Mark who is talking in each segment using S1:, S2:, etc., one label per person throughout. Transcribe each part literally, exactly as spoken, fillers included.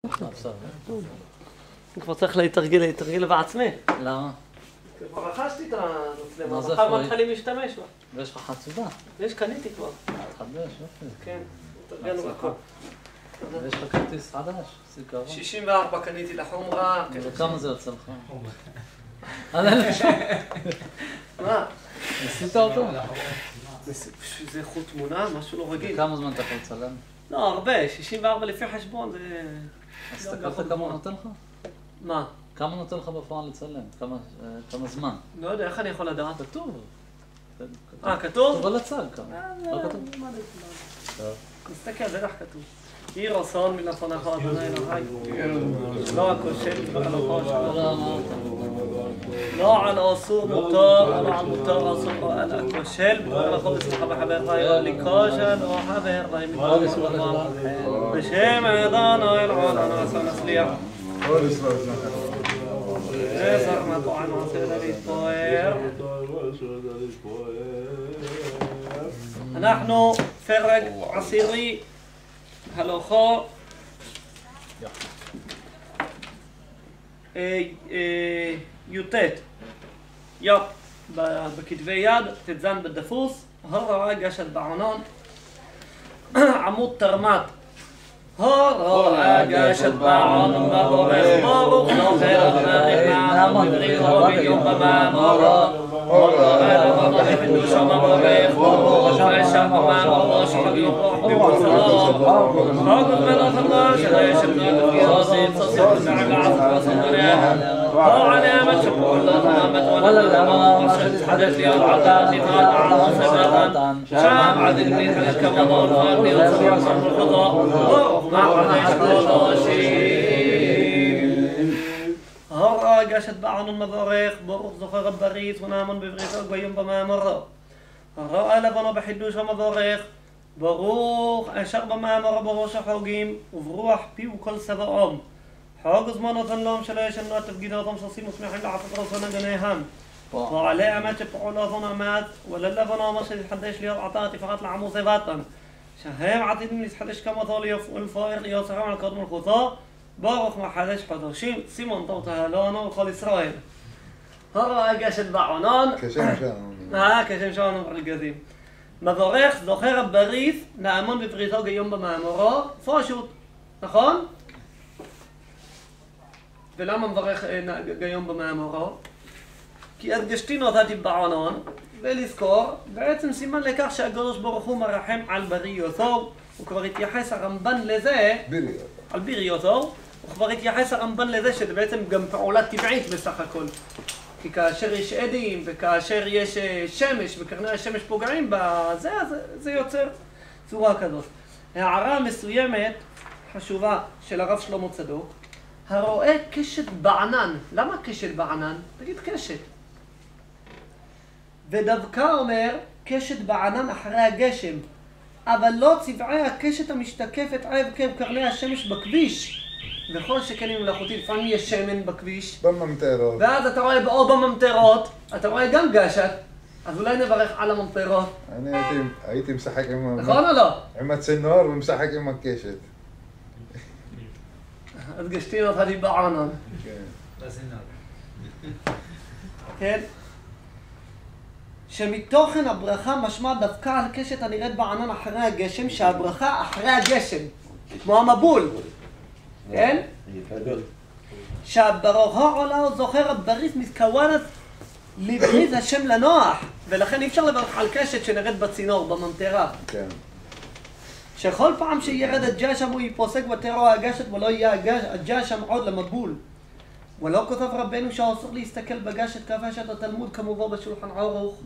S1: אני כבר צריך להתרגל, להתרגל בעצמי.
S2: למה?
S1: כבר רכשתי את המצלמה, מחר מתחילים להשתמש בה.
S2: ויש לך חצובה?
S1: יש, קניתי כבר.
S2: חדש, יופי.
S1: כן, תרגלנו בכל.
S2: ויש לך כרטיס חדש, זיכרון.
S1: שישים וארבע קניתי לחומרה.
S2: וכמה זה יוצא לך?
S1: מה?
S2: ניסית אותו?
S1: זה איכות תמונה, משהו לא רגיל.
S2: כמה זמן אתה יכול לצלם?
S1: לא, הרבה, שישים וארבע לפי חשבון זה...
S2: אז תקלת כמה נותן לך?
S1: מה?
S2: כמה נותן לך בפועל לצלם? כמה זמן?
S1: לא יודע, איך אני יכול לדעת?
S2: כתוב.
S1: אה, כתוב?
S2: כתוב על הצג כמה. לא כתוב?
S1: נסתכל, בטח כתוב. יהי רצון מלפניך אדוני אלוהי. לא הכושל מלפניך שלום. לא על אסור מותר, אלא על מותר אסור על הכושל. בדבר לכל אצלך בחברך יהיה לי כושל או חבר להם מתברך. בשם אדוני אלוהינו נעשה מצליח. עזר מטוען עשה להתפואר. אנחנו פרק עשירי הלכו י"ט י"פ בכתבי יד, ט"ז בדפוס, הוראה גשת בענן, עמוד תרמת. הוראה גשת בענן מבורך ברוך נוחר נעמוד בריחו ביום במאמרו הוראה לבנו בחידוש המבורך ברוך ושם במאמרו שחבים ברוך בבצלו חגות מלוך Allah שלא ישבנו יוסי צוסי וסעג לעצת וסנדוניה הוראה נעמת שפעול לא נעמת וلا למה שתתחדש לי הרעתה נתרד על הסבתן שם עדיק נתחדש כמודו ופרני וצבי עשם ולחודו ברוך מחדש קודשים הוראה גשת בענן מבורך ברוך זוכר הבריס ונאמון בבריתו גויים במאמרו הוראה לבנו בחידוש המבורך ברוך אשר במאמרו בראש החוגים וברוח פיו כל סבאום חוג זמן ותנלום שלא ישנו התפקיד אותם שעושים ושמחים לעשות רצון גניהם ועלי אמת שפעולותון אמת וללבנו מה שתתחדש להיות עתה תפרט לעמו סבתן שהם עתידים להתחדש כמותו ולפואר להיות שרם על קודם מלכותו ברוך מחדש חדשים סימון טוב תהלונו וכל ישראל הוראה גשת בענן
S3: כשם שלנו
S1: אה, כשם שלנו ברגזים מבורך זוכר הבריס נאמון בבריתו גיום במאמרו פשוט, נכון? ולמה מברך גיום במאמרו? כי הדגשתי נתתי בענן ולזכור בעצם סימן לכך שהקדוש ברוך הוא מרחם על בריותו הוא כבר התייחס הרמב"ן לזה
S3: בריאות
S1: על בריותו הוא כבר התייחס הרמב"ן לזה שזה בעצם גם פעולה טבעית בסך הכל כי כאשר יש עדים וכאשר יש שמש וקרני השמש פוגעים בזה זה, זה יוצר צורה כזאת. הערה מסוימת חשובה של הרב שלמה צדוק הרואה קשת בענן. למה קשת בענן? תגיד קשת. ודווקא אומר קשת בענן אחרי הגשם אבל לא צבעי הקשת המשתקפת עקב קרני השמש בכביש וכל שכן עם מלאכותי, לפעמים יש שמן בכביש
S3: בממטרות
S1: ואז אתה רואה או בממטרות, אתה רואה גם גשת אז אולי נברך על הממטרות
S3: אני הייתי, הייתי משחק עם,
S1: נכון או לא?
S3: עם הצינור ומשחק עם הקשת
S1: אז גשתי נתתי בענן
S3: כן.
S1: כן? שמתוכן הברכה משמע דווקא על קשת הנראית בענן אחרי הגשם שהברכה אחרי הגשם כמו המבול כן? שהברכה עולה או זוכר הבריס מתכוונת לבריס השם לנוח ולכן אי אפשר לברך על קשת שנראית בצינור, בממטרה
S3: כן.
S1: שכל פעם שירד הגשם הוא ייפוסק ותרוע הגשת ולא יהיה הגשם עוד למבול ולא כותב רבנו שאסור להסתכל בגשת כבשת התלמוד כמובן בשולחן ערוך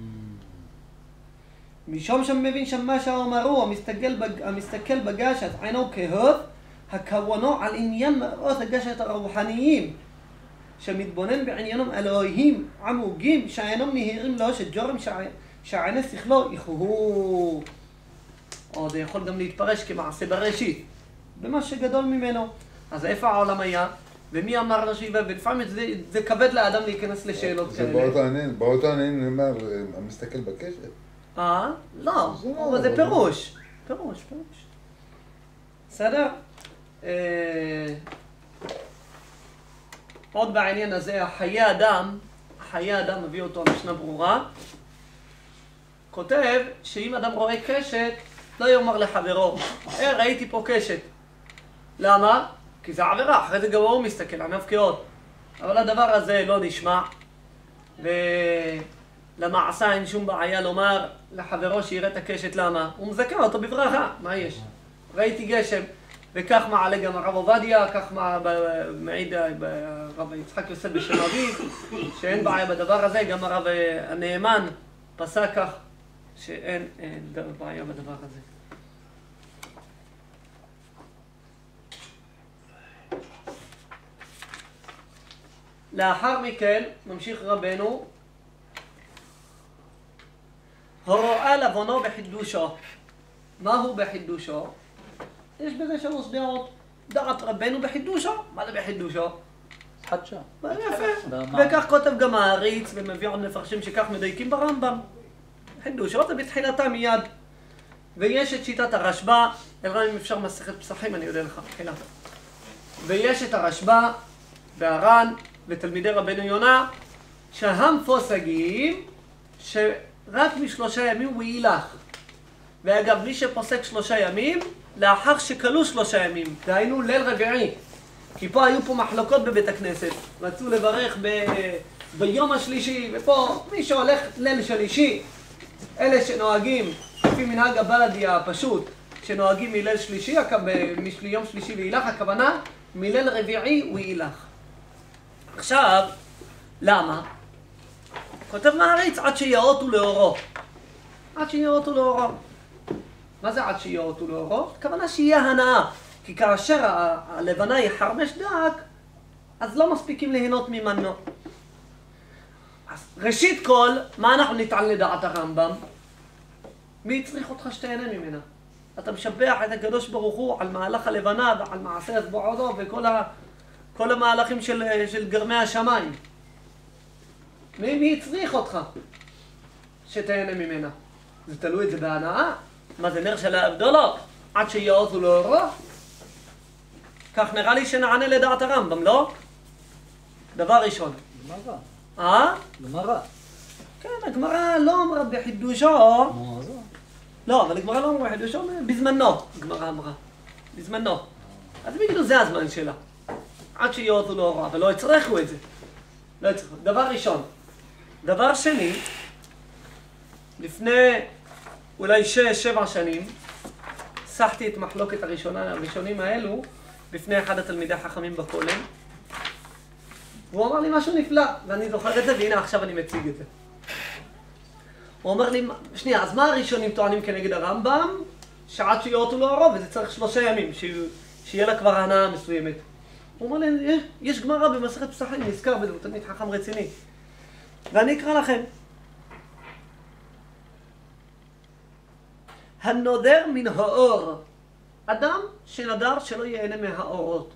S1: משום שמבין שמה שאמרו המסתכל, בג... המסתכל בגשת עינו כהוב הכוונו על עניין מראות הגשת הרוחניים שמתבונן בעניינם אלוהים עמוגים שעינם נהירים לו שג'ורם שעיני שכלו יחוהו או זה יכול גם להתפרש כמעשה בראשית במה שגדול ממנו אז איפה העולם היה ומי אמר לו שיבה ולפעמים זה, זה כבד לאדם להיכנס לשאלות כאלה
S3: זה באותו עניין, באותו עניין נאמר המסתכל בקשת
S1: אה? לא, זה פירוש פירוש, פירוש בסדר? עוד בעניין הזה, חיי אדם, חיי אדם מביא אותו המשנה ברורה, כותב שאם אדם רואה קשת, לא יאמר לחברו, אה, ראיתי פה קשת. למה? כי זה עבירה, אחרי זה גם הוא מסתכל, ענב כאות. אבל הדבר הזה לא נשמע, ולמעשה אין שום בעיה לומר לחברו שיראה את הקשת. למה? הוא מזכה אותו בברכה, מה יש? ראיתי גשם, וכך מעלה גם הרב עובדיה, כך מעיד הרב יצחק יוסף בשם אביו, שאין בעיה בדבר הזה, גם הרב הנאמן פסק כך, שאין בעיה בדבר הזה. לאחר מכן, ממשיך רבנו, הרואה לבונו בחידושו. מהו בחידושו? יש בזה שלוש דעות. דעת רבנו בחידושו? מה זה בחידושו?
S2: חדשה.
S1: יפה. וכך כותב גם העריץ, ומביא עוד מפרשים שכך מדייקים ברמב"ם. חידושו זה בתחילתה מיד. ויש את שיטת הרשב"א, אלא אם אפשר מסכת פסחים, אני יודע לך, תחילה. ויש את הרשב"א, והר"ן, ותלמידי רבנו יונה, שהם פוסקים שרק משלושה ימים הוא ילך. ואגב, מי שפוסק שלושה ימים, לאחר שכלו שלושה ימים, דהיינו ליל רביעי. כי פה היו פה מחלוקות בבית הכנסת, רצו לברך ב... ביום השלישי, ופה מי שהולך ליל שלישי, אלה שנוהגים, לפי מנהג הבלדי הפשוט, שנוהגים מליל שלישי, מיום שלישי וילך, הכוונה, מליל רביעי הוא ילך. עכשיו, למה? כותב מעריץ, עד שיעוטו לאורו. עד שיעוטו לאורו. מה זה עד שיעוטו לאורו? הכוונה שיהיה הנאה. כי כאשר הלבנה יחרמש דק, אז לא מספיקים ליהנות ממנו. אז ראשית כל, מה אנחנו נטען לדעת הרמב"ם? מי צריך אותך שתהנה ממנה? אתה משבח את הקדוש ברוך הוא על מהלך הלבנה ועל מעשה הסבועדו וכל ה... כל המהלכים של, של גרמי השמיים. מי, מי צריך אותך שתהנה ממנה? זה תלוי את זה בהנאה? מה זה נר של ההבדלות? עד שיעוזו לאורו? כך נראה לי שנענה לדעת הרמב"ם, לא? דבר ראשון.
S2: גמרא.
S1: אה?
S2: גמרא.
S1: כן, הגמרא לא אמרה בחידושו.
S2: נו, אז
S1: לא, אבל הגמרא לא אמרה בחידושו, בזמנו, הגמרא אמרה. בזמנו. אז בגלל זה הזמן שלה. עד שיעוזו לאורו, אבל לא יצרכו את זה. לא יצרכו. דבר ראשון. דבר שני, לפני אולי שש, שבע שנים, שחתי את מחלוקת הראשונה, הראשונים האלו, בפני אחד התלמידי החכמים בכולל. והוא אמר לי משהו נפלא, ואני זוכר את זה, והנה עכשיו אני מציג את זה. הוא אומר לי, שנייה, אז מה הראשונים טוענים כנגד הרמב"ם? שעד שיעוטו לאורו, וזה צריך שלושה ימים, שיהיה לה כבר הנאה מסוימת. הוא אומר לי, יש, יש גמרא במסכת פסחים, נזכר בזה, הוא תלמיד חכם רציני. ואני אקרא לכם. הנודר מן האור. אדם שנדר שלא ייהנה מהאורות.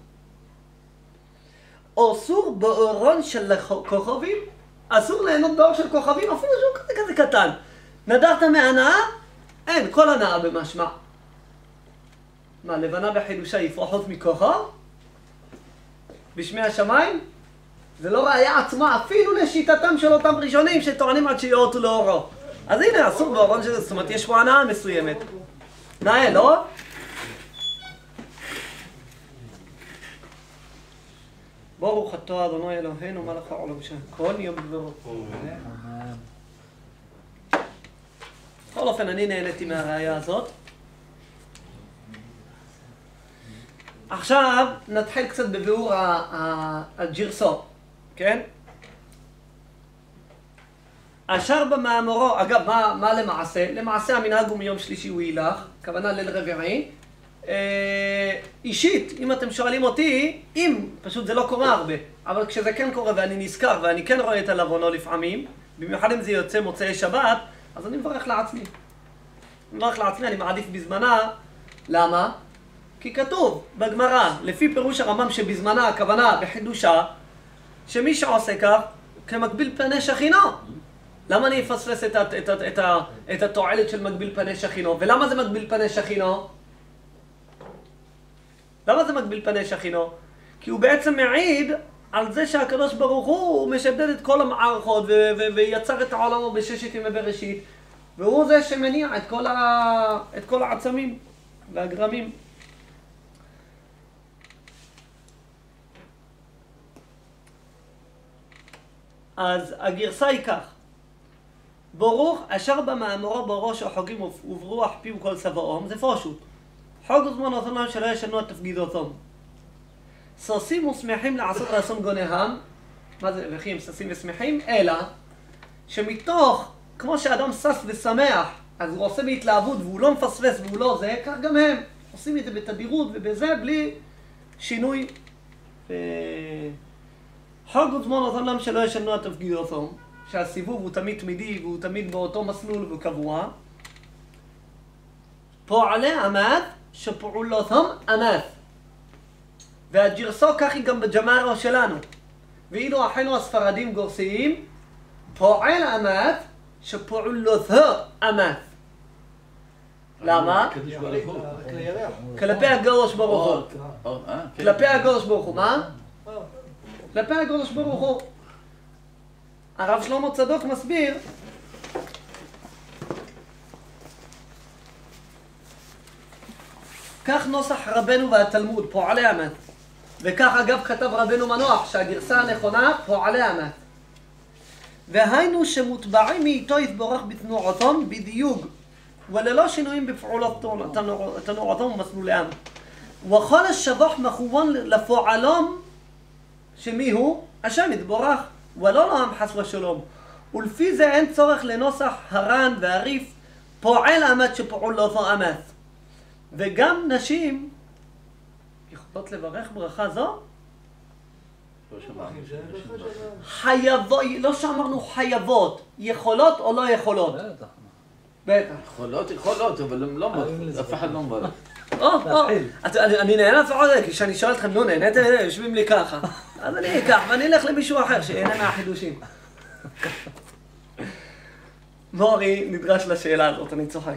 S1: אסור באורון של כוכבים, אסור ליהנות באור של כוכבים, אפילו שהוא כזה כזה קטן. נדרת מהנאה? אין, כל הנאה במשמע. מה, לבנה בחידושה יפרחות מכוכב? בשמי השמיים? זה לא ראיה עצמה, אפילו לשיטתם של אותם ראשונים שטוענים עד שיעוטו לאורו. אז הנה, אסור באורון של... זאת אומרת, יש פה הנאה מסוימת. נאה, לא? ברוך אתה אדוני אלוהינו מלך העולם שהכל יהיה בדברו. בכל אופן, אני נהניתי מהראיה הזאת. עכשיו נתחיל קצת בביאור הג'רסו, כן? אשר במאמרו, אגב, מה, מה למעשה? למעשה המנהג הוא מיום שלישי הוא ילך, כוונה ליל רביעי. אה, אישית, אם אתם שואלים אותי, אם, פשוט זה לא קורה הרבה, אבל כשזה כן קורה ואני נזכר ואני כן רואה את הלבונו לפעמים, במיוחד אם זה יוצא מוצאי שבת, אז אני מברך לעצמי. אני מברך לעצמי, אני מעדיף בזמנה. למה? כי כתוב בגמרא, לפי פירוש הרמב"ם שבזמנה, הכוונה בחידושה, שמי שעושה כך, כמקביל פני שכינו. למה אני אפספס את, את, את, את, את התועלת של מקביל פני שכינו? ולמה זה מקביל פני שכינו? למה זה מקביל פני שכינו? כי הוא בעצם מעיד על זה שהקדוש ברוך הוא משדד את כל המערכות ו- ו- ויצר את העולם בששת ימי בראשית, והוא זה שמניע את כל, ה- את כל העצמים והגרמים. אז הגרסה היא כך: ברוך אשר במאמרו בראש החוגים וברוח פיו כל צבאום, זה פשוט. חוג וזמן אותם שלא ישנו את תפקידותם. ששים ושמחים לעשות רצון גונהם, מה זה וכי הם ששים ושמחים? אלא שמתוך, כמו שאדם שש ושמח, אז הוא עושה בהתלהבות והוא לא מפספס והוא לא זה, כך גם הם עושים את זה בתדירות ובזה בלי שינוי. חוג וזמן אותם שלא ישנו את תפקידותם, שהסיבוב הוא תמיד תמידי והוא תמיד באותו מסלול וקבוע. פועלי אמת שפעולותם אמת. והגרסו כך היא גם בג'מארו שלנו. ואילו אחינו הספרדים גורסיים, פועל אמת שפעולותו אמת. למה? כלפי הקדוש ברוך הוא. כלפי הקדוש ברוך הוא, מה? כלפי הקדוש ברוך הוא. הרב שלמה צדוק מסביר כך נוסח רבנו והתלמוד, פועלי אמת. וכך אגב כתב רבנו מנוח, שהגרסה הנכונה, פועלי אמת. והיינו שמוטבעים מאיתו יתברך בתנועתם בדיוק, וללא שינויים בפעולות תנועתם ומסלוליהם. וכל השבח מכוון לפועלם, שמי הוא? השם יתברך, ולא לעם חס ושלום. ולפי זה אין צורך לנוסח הר"ן והריף, פועל אמת שפעולתו אמת. וגם נשים יכולות לברך ברכה זו? חייבות, לא שאמרנו חייבות, יכולות או לא יכולות? בטח.
S2: יכולות, יכולות, אבל הם לא מברך, אף אחד לא מברך.
S1: אני נהנה לפחות, כשאני שואל אתכם, נו נהנתם, יושבים לי ככה. אז אני אקח ואני אלך למישהו אחר שיהנה מהחידושים. מורי נדרש לשאלה הזאת, אני צוחק.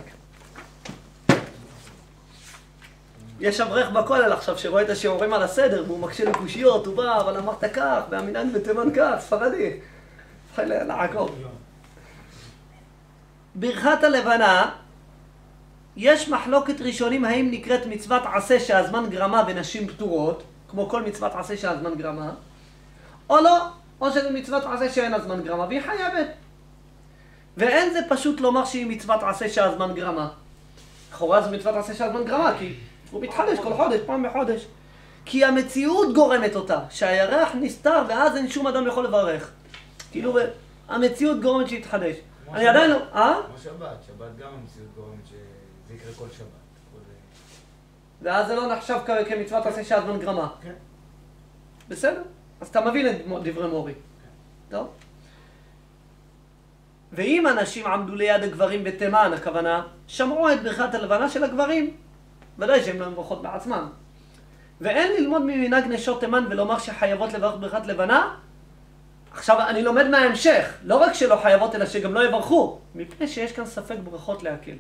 S1: יש אברך בכולל עכשיו שרואה את השיעורים על הסדר והוא מקשה לקושיות, הוא בא, אבל אמרת כך, והמנהג בתימן כך, ספרדי. יכול לעקוב. ברכת הלבנה, יש מחלוקת ראשונים האם נקראת מצוות עשה שהזמן גרמה ונשים פטורות, כמו כל מצוות עשה שהזמן גרמה, או לא, או שזה מצוות עשה שאין הזמן גרמה, והיא חייבת. ואין זה פשוט לומר שהיא מצוות עשה שהזמן גרמה. לכאורה זה מצוות עשה שהזמן גרמה, כי הוא מתחדש כל חודש, פעם בחודש. כי המציאות גורמת אותה, שהירח נסתר ואז אין שום אדם יכול לברך. כאילו, המציאות גורמת שיתחדש. אני עדיין לא... אה?
S4: כמו שבת, שבת גם המציאות גורמת שזה יקרה כל שבת.
S1: ואז זה לא נחשב כמצוות עשה שהזמן גרמה.
S4: כן.
S1: בסדר? אז אתה מבין את דברי מורי. טוב? ואם אנשים עמדו ליד הגברים בתימן, הכוונה, שמעו את ברכת הלבנה של הגברים. ודאי שהם לא מברכות בעצמם. ואין ללמוד ממנהג נשות תימן ולומר שחייבות לברך ברכת לבנה. עכשיו אני לומד מההמשך, לא רק שלא חייבות אלא שגם לא יברכו, מפני שיש כאן ספק ברכות להקל.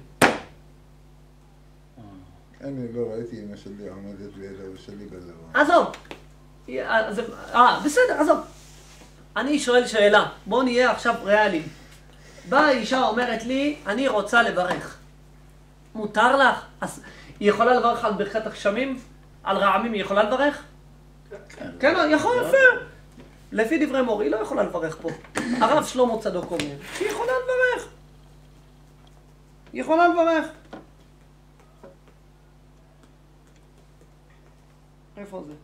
S3: אני לא ראיתי אמא שלי עומדת לידה ושלי בלבן.
S1: עזוב. אה, בסדר, עזוב. אני שואל שאלה, בואו נהיה עכשיו ריאליים. באה אישה אומרת לי, אני רוצה לברך. מותר לך? אז היא יכולה לברך על ברכת הגשמים? על רעמים היא יכולה לברך? כן, יכול, יפה. לפי דברי מורי, היא לא יכולה לברך פה. הרב שלמה צדוק אומר, היא יכולה לברך. היא יכולה לברך. איפה זה?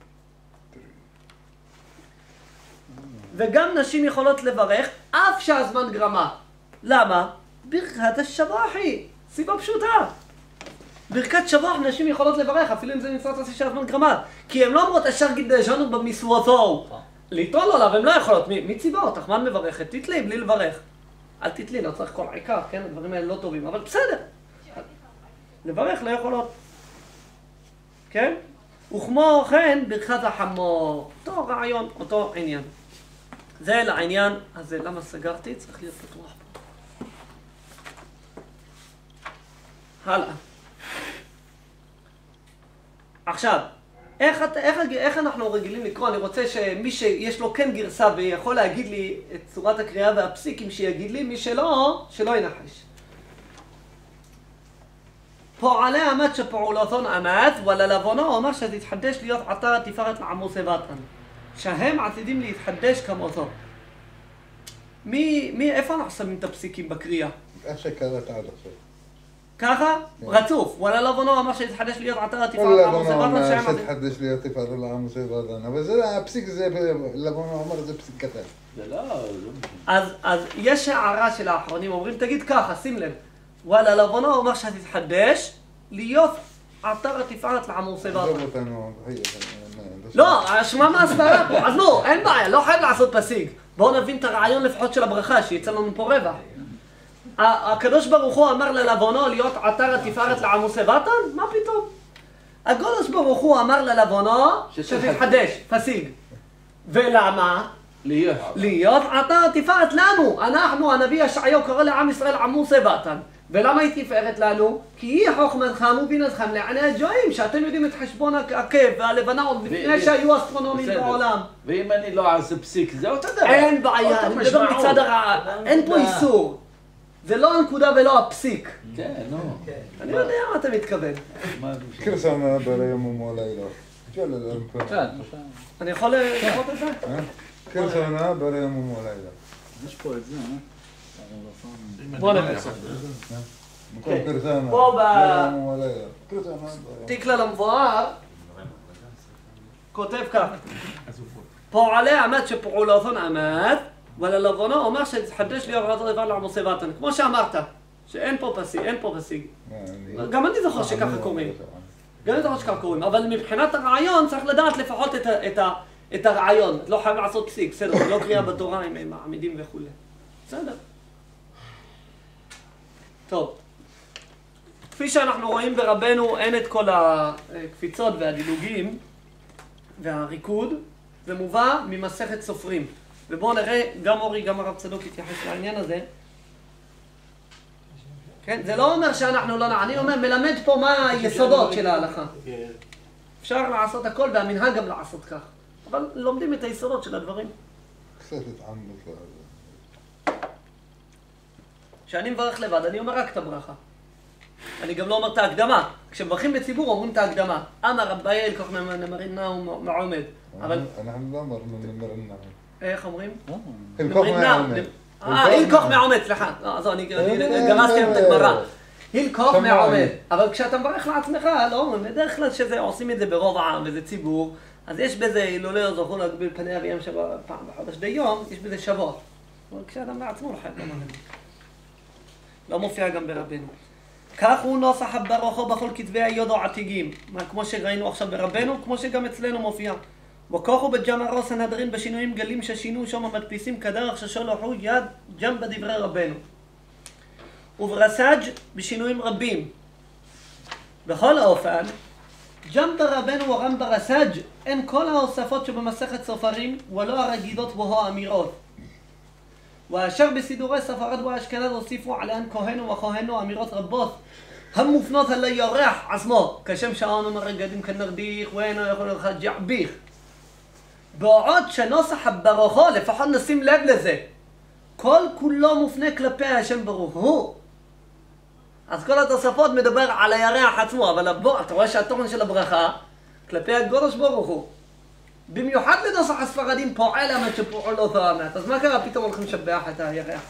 S1: וגם נשים יכולות לברך, אף שהזמן גרמה. למה? ברכת השבח היא. סיבה פשוטה. ברכת שבח נשים יכולות לברך, אפילו אם זה מצוות עשה שהזמן גרמה. כי הן לא אומרות אשר גידשנו במסוותו. ליטול עליו, הן לא יכולות. מי, מי ציבה אותך? מה מברכת? תתלי, בלי לברך. אל תתלי, לא צריך כל העיקר, כן? הדברים האלה לא טובים, אבל בסדר. לברך לא יכולות. כן? וכמו כן, ברכת החמור. אותו רעיון, אותו עניין. זה לעניין הזה. למה סגרתי? צריך להיות פתוח פה. הלאה. עכשיו, איך, איך, איך אנחנו רגילים לקרוא? אני רוצה שמי שיש לו כן גרסה ויכול להגיד לי את צורת הקריאה והפסיקים שיגיד לי, מי שלא, שלא ינחש. פועלי עמד שפעולתון עמד, וללבונו אומר שתתחדש להיות עטר התפארת לעמוסי בטן. שהם עתידים להתחדש כמותו. מי, מי, איפה אנחנו שמים את הפסיקים בקריאה?
S3: איך שקראת עד עכשיו.
S1: ככה? רצוף. וללבונו אמר שתתחדש להיות עטר התפארת לעמוסי
S3: לבונו
S1: בטן.
S3: אומר שתתחדש להיות תפארת לעמוסי בטן. אבל זה, הפסיק זה, לבונו אומר זה פסיק קטן.
S2: זה לא...
S1: אז, אז יש הערה של האחרונים, אומרים, תגיד ככה, שים לב. וללבונו אומר שתתחדש להיות עטר התפארת לעמוסי בטן.
S3: עזוב אותנו,
S1: לא, שמע מה הסברה פה, אז לא, אין בעיה, לא חייב לעשות פסיק. בואו נבין את הרעיון לפחות של הברכה, שיצא לנו פה רווח. הקדוש ברוך הוא אמר ללבונו להיות עטר התפארת לעמוסי בטן? מה פתאום? הקדוש ברוך הוא אמר ללבונו שתתחדש, פסיק. ולמה?
S2: להיות.
S1: להיות עטר התפארת לנו. אנחנו, הנביא ישעיהו קורא לעם ישראל עמוסי בטן. ולמה היא תפארת לנו? כי היא חוכמתכם ובינתכם לעיני הגויים, שאתם יודעים את חשבון העקב והלבנה עוד לפני שהיו אסטרונומים בעולם.
S2: ואם אני לא אעשה פסיק, זה אותו דבר.
S1: אין בעיה, אני מדבר מצד הרע, אין פה איסור. זה לא הנקודה ולא הפסיק.
S2: כן, נו.
S1: אני יודע מה אתה מתכוון.
S3: כל שנה ביום ובלילה.
S1: אני יכול לראות את זה?
S3: כל שנה ביום ובלילה.
S5: יש פה את זה, אה?
S1: בוא נראה.
S3: כל שנה
S1: פה
S3: ביום ובלילה. כל שנה.
S1: בתקלא למבואר כותב כך: פועלי עמד שפעולתון עמד, וללבונו אומר שתתחדש להיות עטר התפארת לעמוסי בטן. כמו שאמרת, שאין פה פסיק, אין פה פסיק. גם אני זוכר שככה קוראים. גם אני זוכר שככה קוראים, אבל מבחינת הרעיון צריך לדעת לפחות את ה, את ה, את הרעיון. לא חייב לעשות פסיק, בסדר, זה לא קריאה בתורה אם הם מעמידים וכו'. בסדר. טוב. כפי שאנחנו רואים ברבנו, אין את כל הקפיצות והדילוגים והריקוד. זה מובא ממסכת סופרים. ובואו נראה, גם אורי, גם הרב צדוק התייחס לעניין הזה. כן, זה לא אומר שאנחנו לא נע... אני אומר, מלמד פה מה היסודות של ההלכה. אפשר לעשות הכל, והמנהג גם לעשות כך. אבל לומדים את היסודות של הדברים.
S3: קצת התעמלות.
S1: כשאני מברך לבד, אני אומר רק את הברכה. אני גם לא אומר את ההקדמה. כשמברכים בציבור אומרים את ההקדמה. אמר רבי אל כך נמרנה ומעומד. אבל...
S3: אנחנו לא אמרנו נמרנה.
S1: איך אומרים?
S3: הלכוך מעומד.
S1: אה, הלכוך מעומד, סליחה. אז אני גרסתי את הגמרא. הלכוך מעומד. אבל כשאתה מברך לעצמך, לא אומרים, בדרך כלל שעושים את זה ברוב העם וזה ציבור, אז יש בזה, אילולא לא זוכו להגביל פני אביהם פעם בחודש די יום, יש בזה שבוע. אבל כשאדם בעצמו לא חייב לומר. לא מופיע גם ברבנו. כך הוא נוסח הברוכו בכל כתבי היודו עתיגים. כמו שראינו עכשיו ברבנו, כמו שגם אצלנו מופיע. וכוחו בג'מארו סנהדרין בשינויים גלים ששינו שם המדפיסים כדרך ששולחו יד גם בדברי רבנו. וברסאג' בשינויים רבים. בכל האופן, גם ברבנו וגם ברסאג' אין כל ההוספות שבמסכת סופרים ולא הרגידות בו האמירות. ואשר בסידורי ספרד ואשכנז הוסיפו עליהן כהנו וכהנו אמירות רבות המופנות על היורח עצמו, כשם שעון מרגדים כנרדיך ואינו יכול לך ג'עביך. בעוד שנוסח הברוכו, לפחות נשים לב לזה, כל כולו מופנה כלפי השם ברוך הוא. אז כל התוספות מדבר על הירח עצמו, אבל הבור, אתה רואה שהתוכן של הברכה כלפי הקדוש ברוך הוא. במיוחד לנוסח הספרדים פועל עמד שפועל לא תואמת. אז מה קרה? פתאום הולכים לשבח את הירח.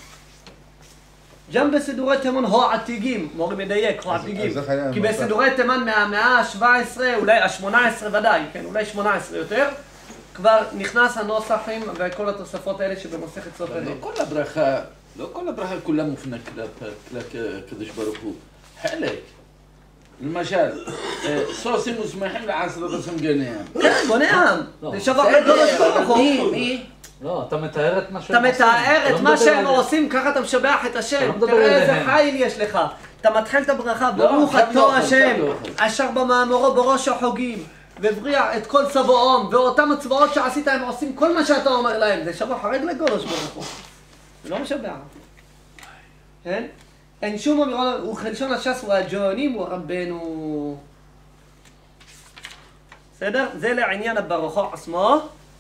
S1: גם בסידורי תימן הו עתיגים, מורי מדייק, הו עתיגים. כי בסידורי תימן מהמאה ה-שבע עשרה, אולי ה-שמונה עשרה ודאי, כן, אולי שמונה עשרה יותר, כבר נכנס הנוסחים וכל התוספות האלה שבמסכת סופרים.
S2: לא כל הברכה, לא כל הברכה כולה מופנה כלפי הקדוש ברוך הוא. חלק. למשל, סוסים מוסמכים לעשרת הסם גניהם.
S1: כן, גניהם. זה שבח לקדוש ברוך הוא.
S2: מי? מי?
S5: לא, אתה מתאר את מה שהם
S1: אתה
S5: עושים.
S1: מתאר את מה שהם עושים, ככה אתה משבח את השם. תראה איזה חיל יש לך. אתה מתחיל את הברכה, ברוך אתה השם, אשר במאמרו בראש החוגים, ובריע את כל צבאום, ואותם הצבאות שעשית הם עושים כל מה שאתה אומר להם. זה שבח הרגל לקדוש ברוך הוא. זה לא משבח. כן? אין שום אמירה, וכלשון הש"ס הוא הג'ונים הוא רבנו. בסדר? זה לעניין הברכה עצמו.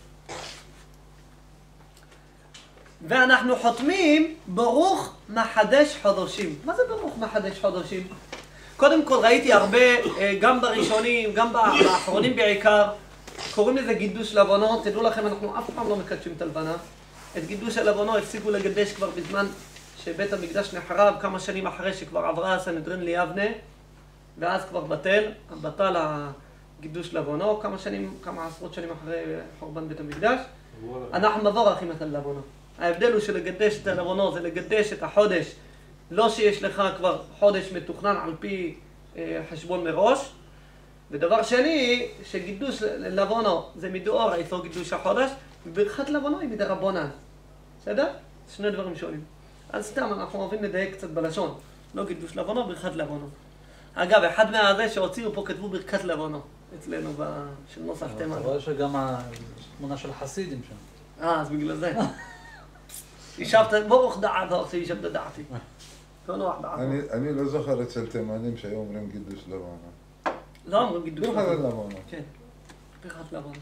S1: ואנחנו חותמים ברוך מחדש חודשים. מה זה ברוך מחדש חודשים? קודם כל ראיתי הרבה, גם בראשונים, גם באחרונים בעיקר, קוראים לזה גידוש לבנות. תדעו לכם, אנחנו אף פעם לא מקדשים את הלבנה. את גידוש הלבנות הפסיקו לגדש כבר בזמן שבית המקדש נחרב, כמה שנים אחרי שכבר עברה הסנהדרין ליבנה, ואז כבר בטל, בטל הגידוש לבנות, כמה שנים, כמה עשרות שנים אחרי חורבן בית המקדש. אנחנו מבורכים את הלבנות. ההבדל הוא שלגדש את הלבנות זה לגדש את החודש, לא שיש לך כבר חודש מתוכנן על פי אה, חשבון מראש. ודבר שני, שגידוש לבונו זה מדאור, איתו גידוש החודש, וברכת לבונו היא מדרבנן. בסדר? שני דברים שונים. אז סתם, אנחנו אוהבים לדייק קצת בלשון. לא גידוש לבונו, ברכת לבונו. אגב, אחד מהזה שהוציאו פה כתבו ברכת לבונו, אצלנו של נוסח תימן.
S5: אתה רואה שגם התמונה של החסידים שם.
S1: אה, אז בגלל זה. ישבת, ברוך דעת, ואחרי ישבת דעתי. לא נוח דעת.
S3: אני לא זוכר אצל תימנים שהיו אומרים גידוש לבונה.
S1: לא אומרים גידוש לבונה.
S3: ברכת לבונה.
S1: כן, ברכת לבונה.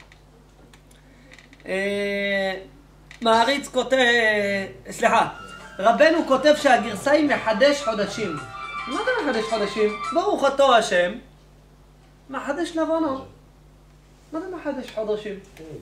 S1: מעריץ כותב, סליחה, רבנו כותב שהגרסה היא מחדש חודשים. מה זה מחדש חודשים? ברוך אותו השם, מחדש לבונה. מה זה מחדש חודשים?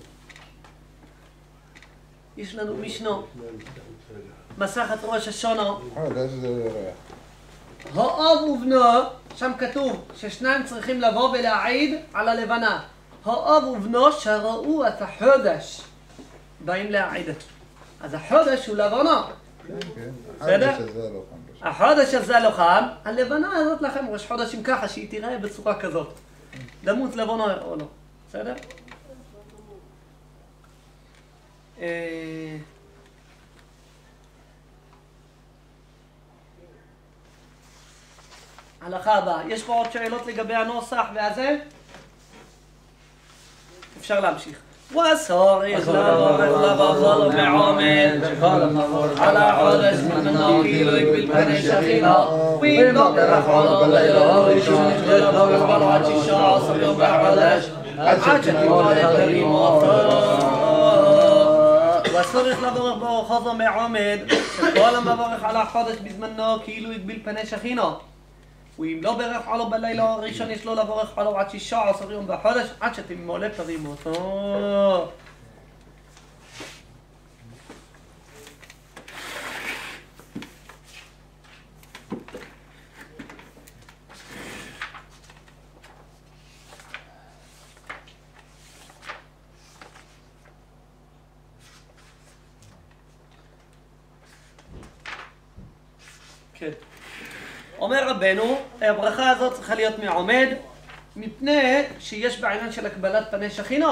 S1: יש לנו משנו, מסכת ראש השונה.
S3: חודש זה ירח.
S1: האב ובנו, שם כתוב ששניים צריכים לבוא ולהעיד על הלבנה. האב ובנו שראו את החודש, באים להעיד. אז החודש הוא לבנה. בסדר? החודש הזה לא חם, הלבנה הזאת לכם ראש חודשים ככה, שהיא תיראה בצורה כזאת. דמות לבנה או לא. בסדר? הלכה הבאה. יש פה עוד שאלות לגבי הנוסח והזה? אפשר להמשיך. וסורך לבחור בעומד על החודש ממנו כאילו הגביל פני שכינה ואם לא ברחונו בלילה ראשון שלו יחבל עד שישה עשר יום בחודש עד שתימולד הרימו וסורך לברך ברחובו מעומד שכל המברך על החודש בזמנו כאילו הגביל פני שכינה ואם לא ברך עלו בלילה הראשון יש לו לברך עלו עד שישה עשר יום בחודש עד שתימולד הרימו אותו. כן. אומר רבנו, הברכה הזאת צריכה להיות מעומד, מפני שיש בעניין של הקבלת פני שכינה.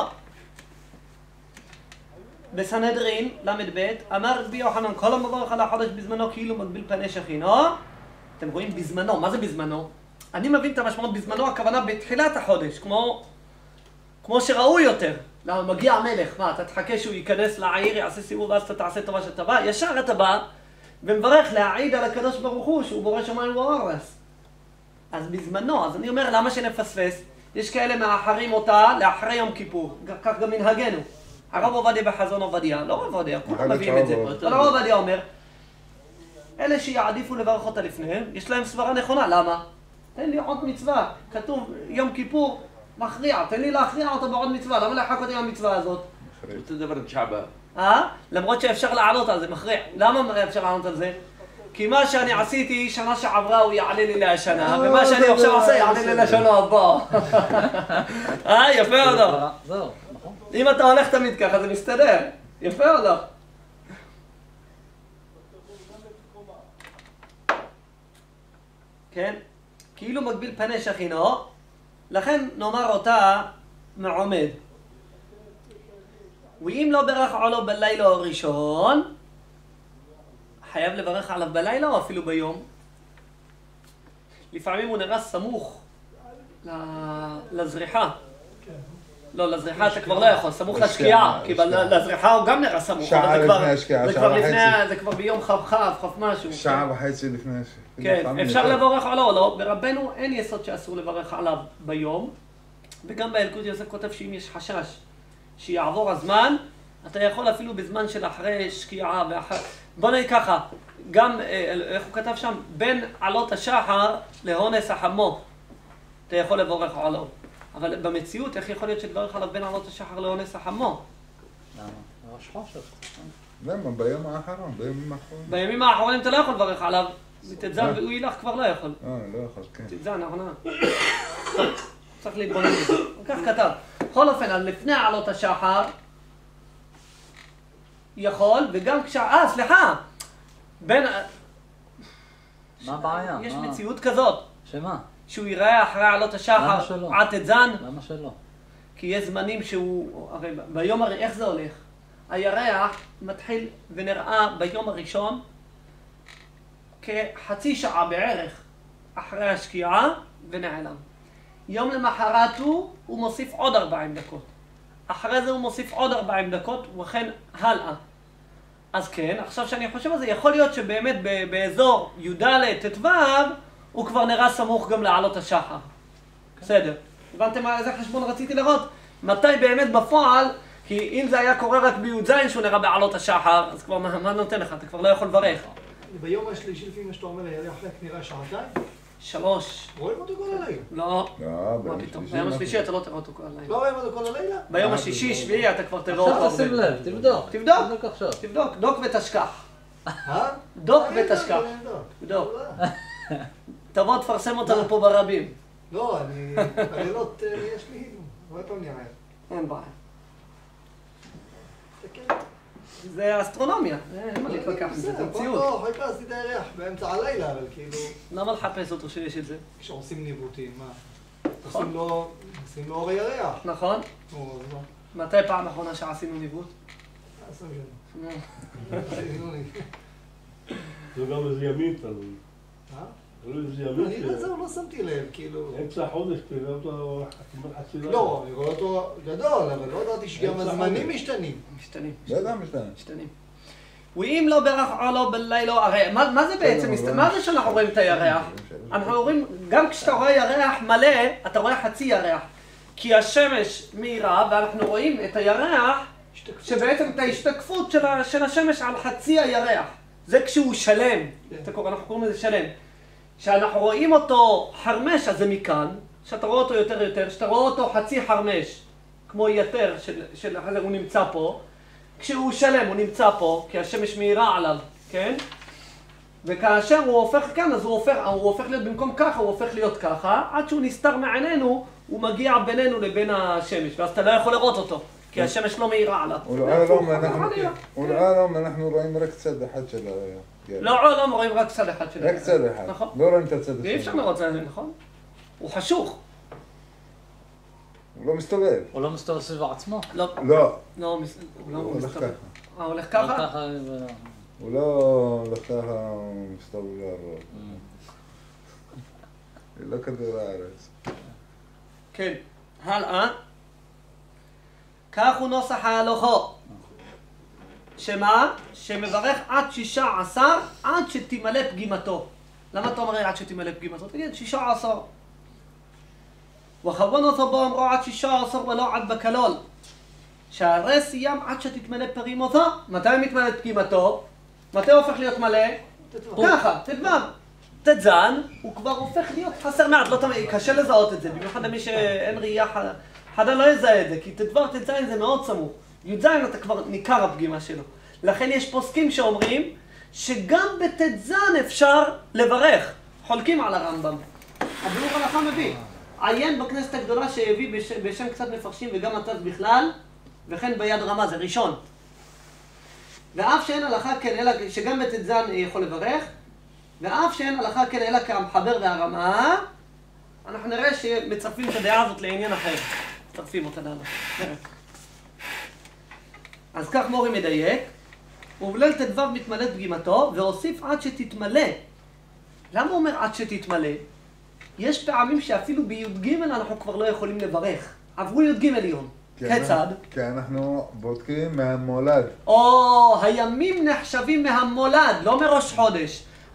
S1: בסנהדרין, למד ב', אמר רבי יוחנן, כל המברך על החודש בזמנו כאילו מגביל פני שכינה. אתם רואים בזמנו, מה זה בזמנו? אני מבין את המשמעות בזמנו, הכוונה בתחילת החודש, כמו, כמו שראוי יותר. למה מגיע המלך, מה, אתה תחכה שהוא ייכנס לעיר, יעשה סיבוב, ואז אתה תעשה טובה שאתה בא, ישר אתה בא, ומברך להעיד על הקדוש ברוך הוא שהוא בורא שמיים וארץ. אז בזמנו, אז אני אומר למה שנפספס? יש כאלה מאחרים אותה לאחרי יום כיפור, כך גם מנהגנו. הרב עובדיה בחזון עובדיה, לא רב עובדיה, כולם מביאים את זה. אבל הרב עובדיה אומר, אלה שיעדיפו לברך אותה לפניהם, יש להם סברה נכונה, למה? תן לי עוד מצווה, כתוב יום כיפור מכריע, תן לי להכריע אותה בעוד מצווה, למה להחק אותי מהמצווה הזאת?
S2: אתה דבר את שעבה.
S1: אה? למרות שאפשר לענות על זה, מכריע. למה אפשר לענות על זה? כי מה שאני עשיתי שנה שעברה הוא יעלה לי להשנה, ומה שאני עכשיו עושה יעלה לי לשנה הבאה. אה? יפה או לא?
S5: זהו, נכון.
S1: אם אתה הולך תמיד ככה זה מסתדר. יפה או לא? כן? כאילו מגביל פני שכינה, לכן נאמר אותה מעומד. ואם לא ברך עלו בלילה הראשון, חייב לברך עליו בלילה או אפילו ביום. לפעמים הוא נראה סמוך לזריחה. לא, לזריחה אתה כבר לא יכול, סמוך לשקיעה, כי לזריחה הוא גם נראה סמוך.
S3: שעה לפני השקיעה, שעה וחצי.
S1: זה כבר ביום חב חב, חב משהו.
S3: שעה וחצי לפני השקיעה.
S1: כן, אפשר לברך עליו או לא. ברבנו אין יסוד שאסור לברך עליו ביום. וגם באלקוט יוסף כותב שאם יש חשש שיעבור הזמן, אתה יכול אפילו בזמן של אחרי שקיעה ואחרי... בוא נגיד ככה, גם, איך הוא כתב שם? בין עלות השחר להונס החמו. אתה יכול לברך עליו. אבל במציאות, איך יכול להיות שתברך עליו בין עלות השחר להונס החמו?
S5: למה? ראש חושך.
S3: למה? ביום האחרון, בימים האחרונים.
S1: בימים האחרונים אתה לא יכול לברך עליו. מתתזן והוא ילך כבר לא יכול.
S3: אה, לא יכול, כן.
S1: תתזן, נכונה. צריך להתבונן בזה. כך כתב. בכל אופן, אז לפני עלות השחר, יכול, וגם כש... אה, סליחה! בין...
S5: מה הבעיה?
S1: יש
S5: מה?
S1: מציאות כזאת.
S5: שמה?
S1: שהוא ייראה אחרי עלות
S5: למה
S1: השחר,
S5: שלא?
S1: עד תתזן,
S5: למה שלא?
S1: כי יש זמנים שהוא... הרי ביום הראשון, איך זה הולך? הירח מתחיל ונראה ביום הראשון כחצי שעה בערך אחרי השקיעה ונעלם. יום למחרת הוא, הוא מוסיף עוד ארבעים דקות. אחרי זה הוא מוסיף עוד ארבעים דקות, וכן הלאה. אז כן, עכשיו שאני חושב על זה, יכול להיות שבאמת באזור י"ד ט"ו, הוא כבר נראה סמוך גם לעלות השחר. בסדר. הבנתם איזה חשבון רציתי לראות? מתי באמת בפועל, כי אם זה היה קורה רק בי"ז שהוא נראה בעלות השחר, אז כבר מה, מה נותן לך? אתה כבר לא יכול לברך.
S6: ביום השלישי, לפי מה שאתה אומר, הירח רק נראה שעתיים?
S1: שלוש.
S6: רואים אותו כל הלילה.
S1: לא.
S3: לא,
S1: מה פתאום? ביום השלישי אתה לא תראה אותו כל הלילה.
S6: לא רואים אותו כל הלילה?
S1: ביום השישי, שביעי אתה כבר תראה אותו.
S5: עכשיו תשים לב, תבדוק.
S1: תבדוק.
S5: תבדוק עכשיו.
S1: תבדוק, דוק ותשכח.
S6: אה?
S1: דוק
S6: אני אבדוק,
S1: ותשכח.
S6: אני אבדוק.
S1: תבדוק.
S6: לא,
S1: תבוא תפרסם אותנו פה ברבים.
S6: לא, אני... בלילות אה, יש לי... הרבה פעמים נראה.
S1: אין בעיה.
S6: תסתכל.
S1: זה אסטרונומיה, אין מה להתווכח עם זה, זה
S6: בסדר,
S1: מציאות.
S6: לא, חיפשתי את הירח באמצע הלילה, אבל כאילו...
S1: למה לחפש אותו שיש את זה?
S6: כשעושים ניווטים, מה?
S1: נכון.
S6: עושים לו... עושים לו אור הירח.
S1: נכון?
S6: נו, אז מה?
S1: מתי פעם אחרונה שעשינו ניווט?
S6: עשרים שנה.
S1: נו.
S6: עשינו לי.
S7: זה גם איזה ימים תלוי.
S6: אה?
S7: תלוי איזה ימים.
S6: אני לא זהו, לא שמתי לב, כאילו...
S7: אמצע החודש, תראה אותו כמעט חצי לילה.
S6: לא, אני רואה אותו גדול, אבל לא ידעתי שגם
S7: אמצע
S6: הזמנים
S7: חודש.
S6: משתנים.
S1: משתנים.
S3: לא יודע משתנה.
S1: משתנים. ואם לא ברך עולו בלילה, הרי מה מה זה בעצם?
S3: בסדר,
S1: מה זה שאנחנו רואים את הירח? אנחנו רואים, גם כשאתה רואה ירח מלא, אתה רואה חצי ירח. כי השמש מאירה, ואנחנו רואים את הירח, שבעצם את ההשתקפות של ה- של השמש על חצי הירח. זה כשהוא שלם. אתה קורא, אנחנו קוראים לזה שלם. כשאנחנו רואים אותו חרמש, אז זה מכאן. כשאתה רואה אותו יותר יותר, כשאתה רואה אותו חצי חרמש, כמו יתר של, של הוא נמצא פה, כשהוא שלם הוא נמצא פה, כי השמש מאירה עליו, כן? וכאשר הוא הופך כאן, אז הוא הופך, הוא הופך להיות במקום ככה, הוא הופך להיות ככה, עד שהוא נסתר מעינינו, הוא מגיע בינינו לבין השמש, ואז אתה לא יכול לראות אותו, כי השמש לא מאירה עליו.
S3: ולעולם אנחנו- ולעולם אנחנו רואים רק צד אחד של הירח.
S1: לא עולם רואים רק צד אחד של
S3: רק צד אחד.
S1: נכון.
S3: לא רואים את הצד השני.
S1: ואי אפשר לראות צד, נכון? הוא חשוך.
S3: הוא לא מסתובב.
S5: הוא לא מסתובב סביב עצמו?
S1: לא,
S3: לא.
S1: לא, מס- הוא לא
S3: הוא הולך
S1: מסתובב.
S3: ככה.
S1: אה, הולך
S5: אבל
S1: ככה?
S5: ככה... ו-
S3: הוא לא הולך ככה, הוא מסתובב לעבור. זה לא כדור הארץ.
S1: כן. הלאה. כך הוא נוסח ההלוכו. שמה? שמברך עד שישה עשר, עד שתמלא פגימתו. למה אתה אומר עד שתמלא פגימתו? תגיד, שישה עשר. וכוון אותו בו אמרו עד שישה עשר ולא עד בקלול. שהרי סיים עד שתתמלא פרימותו. מתי מתמלא פגימתו? מתי הוא הופך להיות מלא? ככה, תדבב. תזן, הוא כבר הופך להיות חסר מעט, לא תמיד, קשה לזהות את זה, במיוחד למי שאין ראייה חדה, חדה לא יזהה את זה, כי ט"ו ט"ז זה מאוד סמוך. י"ז אתה כבר ניכר הפגימה שלו. לכן יש פוסקים שאומרים שגם בט"ז אפשר לברך, חולקים על הרמב"ם. הביאור הלכה מביא. עיין בכנסת הגדולה שהביא בש, בשם קצת מפרשים וגם הצד בכלל, וכן ביד רמה, זה ראשון. ואף שאין הלכה כן אלא, שגם בט"ז יכול לברך, ואף שאין הלכה כן אלא כהמחבר והרמה, אנחנו נראה שמצרפים את הדעה הזאת לעניין אחר. מצרפים אותה דעה. נראה. אז כך מורי מדייק, ובליל ט"ו מתמלאת פגימתו, והוסיף עד שתתמלא. למה הוא אומר עד שתתמלא? יש פעמים שאפילו בי"ג אנחנו כבר לא יכולים לברך. עברו י"ג יום. כיצד?
S3: כי אנחנו בודקים מהמולד.
S1: או, הימים נחשבים מהמולד, לא מראש חודש.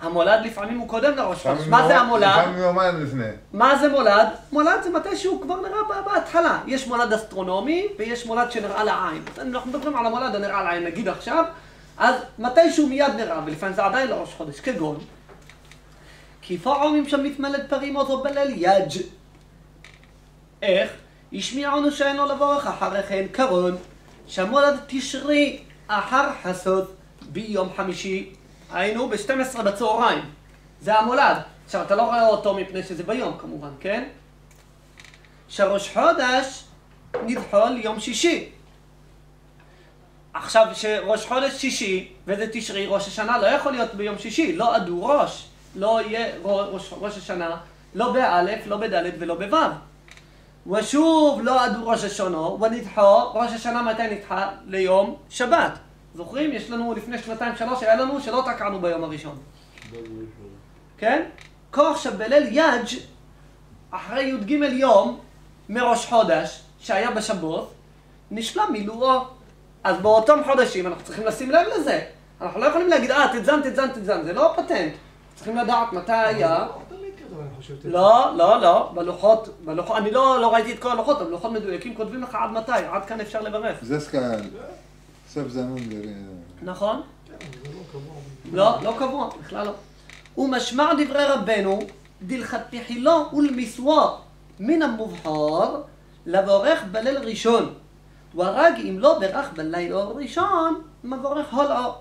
S1: המולד לפעמים הוא קודם לראש חודש.
S3: לפעמים
S1: מה זה
S3: יום-
S1: המולד?
S3: לפעמים יומיים לפני.
S1: מה זה מולד? מולד זה מתי שהוא כבר נראה ב- בהתחלה. יש מולד אסטרונומי ויש מולד שנראה לעין. אנחנו מדברים על המולד הנראה לעין, נגיד עכשיו, אז מתי שהוא מיד נראה, ולפעמים זה עדיין לראש חודש, כגון. כי פעמים שם מתמלד פרים אותו בליל יג'. איך? השמיענו שאינו לבורך אחרי כן קרון, שהמולד תשרי אחר חסות ביום חמישי, היינו ב-שתים עשרה בצהריים. זה המולד. עכשיו, אתה לא רואה אותו מפני שזה ביום, כמובן, כן? שראש חודש נדחול יום שישי. עכשיו, שראש חודש שישי, וזה תשרי, ראש השנה לא יכול להיות ביום שישי, לא עדו ראש. לא יהיה ראש, ראש השנה, לא באלף, לא בדלת ולא בוו. ושוב, לא עדו ראש השונו, ונדחו, ראש השנה מתי נדחה? ליום שבת. זוכרים? יש לנו לפני שנתיים שלוש, היה לנו שלא תקענו ביום הראשון. כן? כוח שבליל יג' אחרי י"ג יום מראש חודש שהיה בשבות, נשלם מילואו. אז באותם חודשים אנחנו צריכים לשים לב לזה. אנחנו לא יכולים להגיד, אה, תתזן, תתזן, תתזן. זה לא פטנט. צריכים לדעת מתי היה. לא, לא, לא. בלוחות, בלוחות, אני לא, לא ראיתי את כל הלוחות, בלוחות מדויקים כותבים לך עד מתי, עד כאן אפשר לברך.
S3: זה סקאל. סוף זנון.
S1: נכון? לא, לא קבוע, בכלל לא. ומשמע דברי רבנו, דלכתחילו ולמסוו מן המובחר, לבורך בליל ראשון. ורג אם לא ברך בליל ראשון, מבורך הולעו.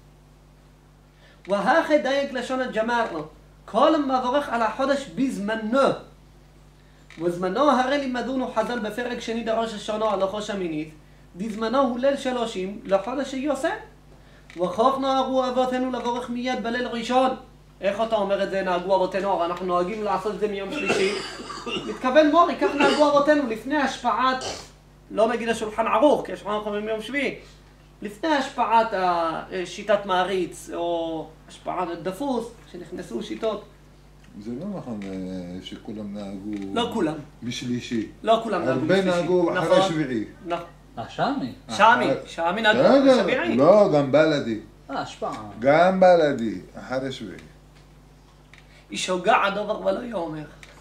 S1: והכי דייג לשון הג'מאר, כל מבורך על החודש בזמנו. וזמנו הרי לימדונו חז"ל בפרק שני דראש השונה הלכו שמינית, בזמנו הוא ליל שלושים לחודש שיוסף. וכך נהגו אבותינו לבורך מיד בליל ראשון. איך אתה אומר את זה נהגו אבותינו? הרי אנחנו נוהגים לעשות את זה מיום שלישי. מתכוון מורי, כך נהגו אבותינו לפני השפעת, לא נגיד השולחן ערוך, כי השולחן ערוך מיום שביעי. לפני השפעת שיטת מעריץ או השפעת דפוס, שנכנסו שיטות.
S3: זה לא נכון שכולם נהגו...
S1: לא כולם.
S3: בשלישי.
S1: לא כולם נהגו
S3: הרבה
S1: בשלישי.
S3: נהגו אחרי
S1: נכון.
S3: שביעי.
S1: נכון.
S5: אה, שמי?
S1: שעמי, שעמי נהגו
S3: בסדר,
S1: בשביעי.
S3: לא, גם בלדי.
S5: אה, השפעה.
S3: גם בלדי, אחרי שביעי.
S1: איש הוגע הדובר ולא יאמר.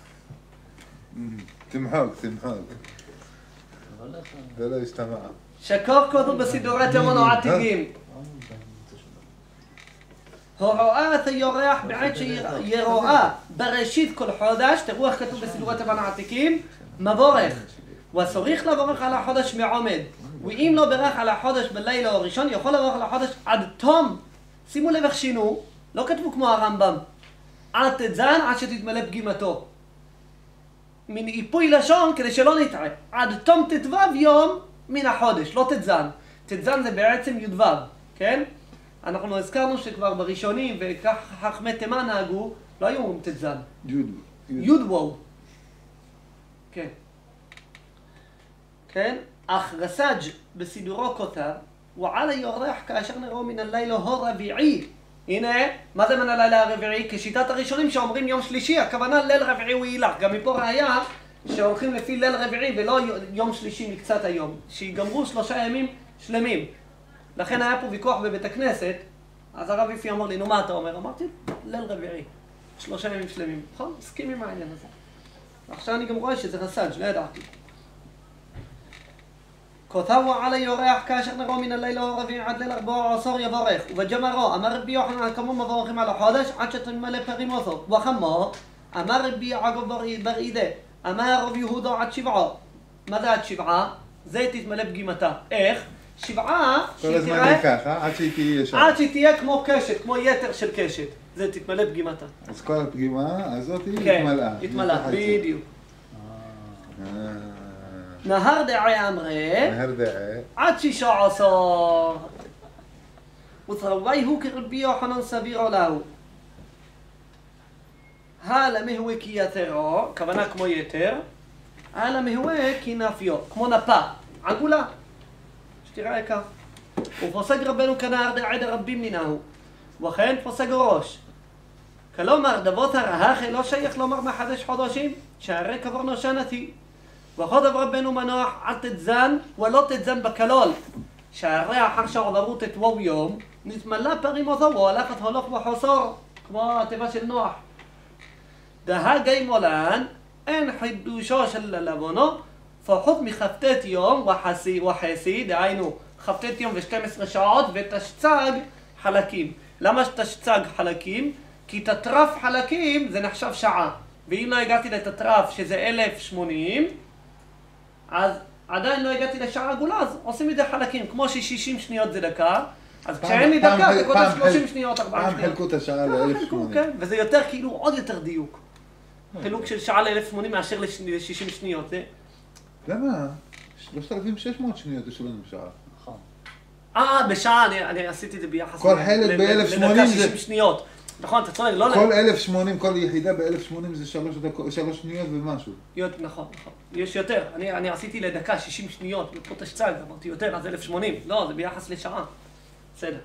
S3: תמחוק, תמחוק.
S5: אבל איך...
S3: זה לא השתמע.
S1: שכך כתוב בסידורי תימן העתיקים. הוראת היורח בעת שירואה בראשית כל חודש, תראו איך כתוב בסידורי תימן העתיקים, מבורך. וצריך לבורך על החודש מעומד. ואם לא ברך על החודש בלילה הראשון, יכול לבורך על החודש עד תום. שימו לב איך שינו, לא כתבו כמו הרמב"ם. עד תזן עד שתתמלא פגימתו. מן איפוי לשון כדי שלא נטעה. עד תום תתוו יום מן החודש, לא תזן. תזן זה בעצם י"ו, כן? אנחנו הזכרנו שכבר בראשונים, וכך חכמי תימן נהגו, לא היו אומרים תזן.
S3: יוד.
S1: יודוו. כן. כן? אך רסאג' בסידורו כותב, ועל היורח כאשר נראו מן הלילה הרביעי. הנה, מה זה מן הלילה הרביעי? כשיטת הראשונים שאומרים יום שלישי, הכוונה ליל רביעי הוא הילך. גם מפה ראיה שהולכים לפי ליל רביעי ולא יום שלישי מקצת היום. שיגמרו שלושה ימים שלמים. לכן היה פה ויכוח בבית הכנסת, אז הרב יפי אמר לי, נו מה אתה אומר? אמרתי, ליל רביעי. שלושה ימים שלמים. נכון? מסכים עם העניין הזה. עכשיו אני גם רואה שזה רסאג', לא ידעתי. כותבו על היורח כאשר נראו מן הלילה הרביעי עד ליל ארבעה עשר יבורך. ובג'מרו, אמר רבי יוחנן כמו מבורכים על החודש עד שתמלא פרים אותו. וחמו, אמר רבי יעקב בר עידה, אמר רבי יהודה עד שבעה. מה זה עד שבעה? זה תתמלא פגימתה. איך? שבעה,
S3: כל הזמן היא ככה, עד שהיא תהיה שם.
S1: עד שהיא תהיה כמו קשת, כמו יתר של קשת. זה תתמלא פגימתה.
S3: אז כל הפגימה הזאת היא
S1: כן,
S3: התמלאה.
S1: התמלאה, בדיוק.
S3: אה,
S1: נהר דעי אמרי,
S3: מהר דעה.
S1: עד שישה עשר. ותרווי הוא כרבי יוחנן סביר עולהו. הלאה מהווה כי יתרו, כוונה כמו יתר. הלאה מהווה כי נפיו, כמו נפה, עגולה. שתראה כך. ופוסק רבנו כנהר דעי דרבים מנהו. וכן פוסק ראש. כלומר, דבות הרהכי לא שייך לומר מחדש חודשים, שהרי קברנו שנתי. וכותב רבנו מנוח עד תתזן ולא תתזן בקלול, שהרי אחר שעברו תתוו יום, נתמלא פרים אותו והלכת הולך וחוסור. כמו התיבה של נוח. דהגי מולן, אין חידושו של לבונו, פחות מחפטת יום וחסי, וחסי, דהיינו, חפטת יום ו-שתים עשרה שעות ותשצג חלקים. למה תשצג חלקים? כי תטרף חלקים זה נחשב שעה. ואם לא הגעתי לתטרף שזה אלף ושמונים, אז עדיין לא הגעתי לשעה עגולה, אז עושים את זה חלקים. כמו ש-שישים שניות זה דקה, אז כשאין לי דקה זה כותב שלושים שניות, ארבעים שניות.
S3: פעם חלקו את השעה ל-אלף ושמונים.
S1: כן, וזה יותר כאילו עוד יותר דיוק. חילוק של שעה ל-אלף ושמונים מאשר ל-שישים שניות.
S3: למה? שלושת אלפים ושש מאות שניות יש לנו שעה.
S5: נכון.
S1: אה, בשעה, אני, אני עשיתי את זה ביחס
S3: כל חלק ב-אלף ושמונים
S1: לדקה
S3: זה...
S1: שישים שניות. נכון, אתה צודק, לא...
S3: כל אלף ושמונים, כל יחידה ב-אלף ושמונים זה שלוש דקות, שלוש שניות ומשהו.
S1: נכון, נכון. יש יותר. אני, אני עשיתי לדקה שישים שניות, פה תשצג, אמרתי יותר, אז אלף ושמונים. לא, זה ביחס לשעה. בסדר.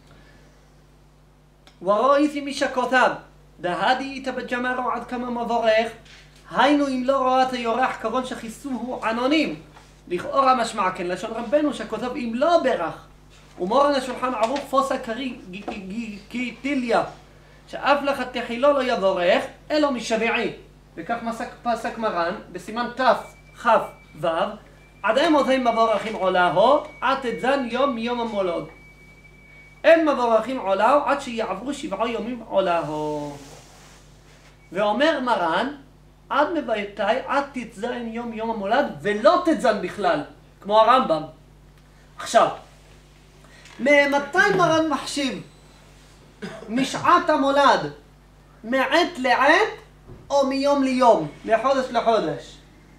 S1: וראיתי מי שכותב, דהדי איתה בג'מרו עד כמה מבורך, היינו אם לא רואה את היורח כבון שחיסוהו ענונים. לכאורה משמע כן, לשון רבנו שכותב אם לא ברך. ומורן השולחן ערוך פוסה קרי גיטיליה, שאף לך תחילו לא יבורך, אלו משביעי. וכך פסק מרן, בסימן תף, חף, וו, עד אמותים מבורכים עולהו, עד תזן יום מיום המולד. אין מבורכים עולהו עד שיעברו שבעה יומים עולהו. ואומר מרן, עד מבייתי, עד תזן יום יום המולד, ולא תזן בכלל, כמו הרמב"ם. עכשיו, ממתי מרן מחשיב? משעת המולד, מעת לעת או מיום ליום, מחודש לחודש?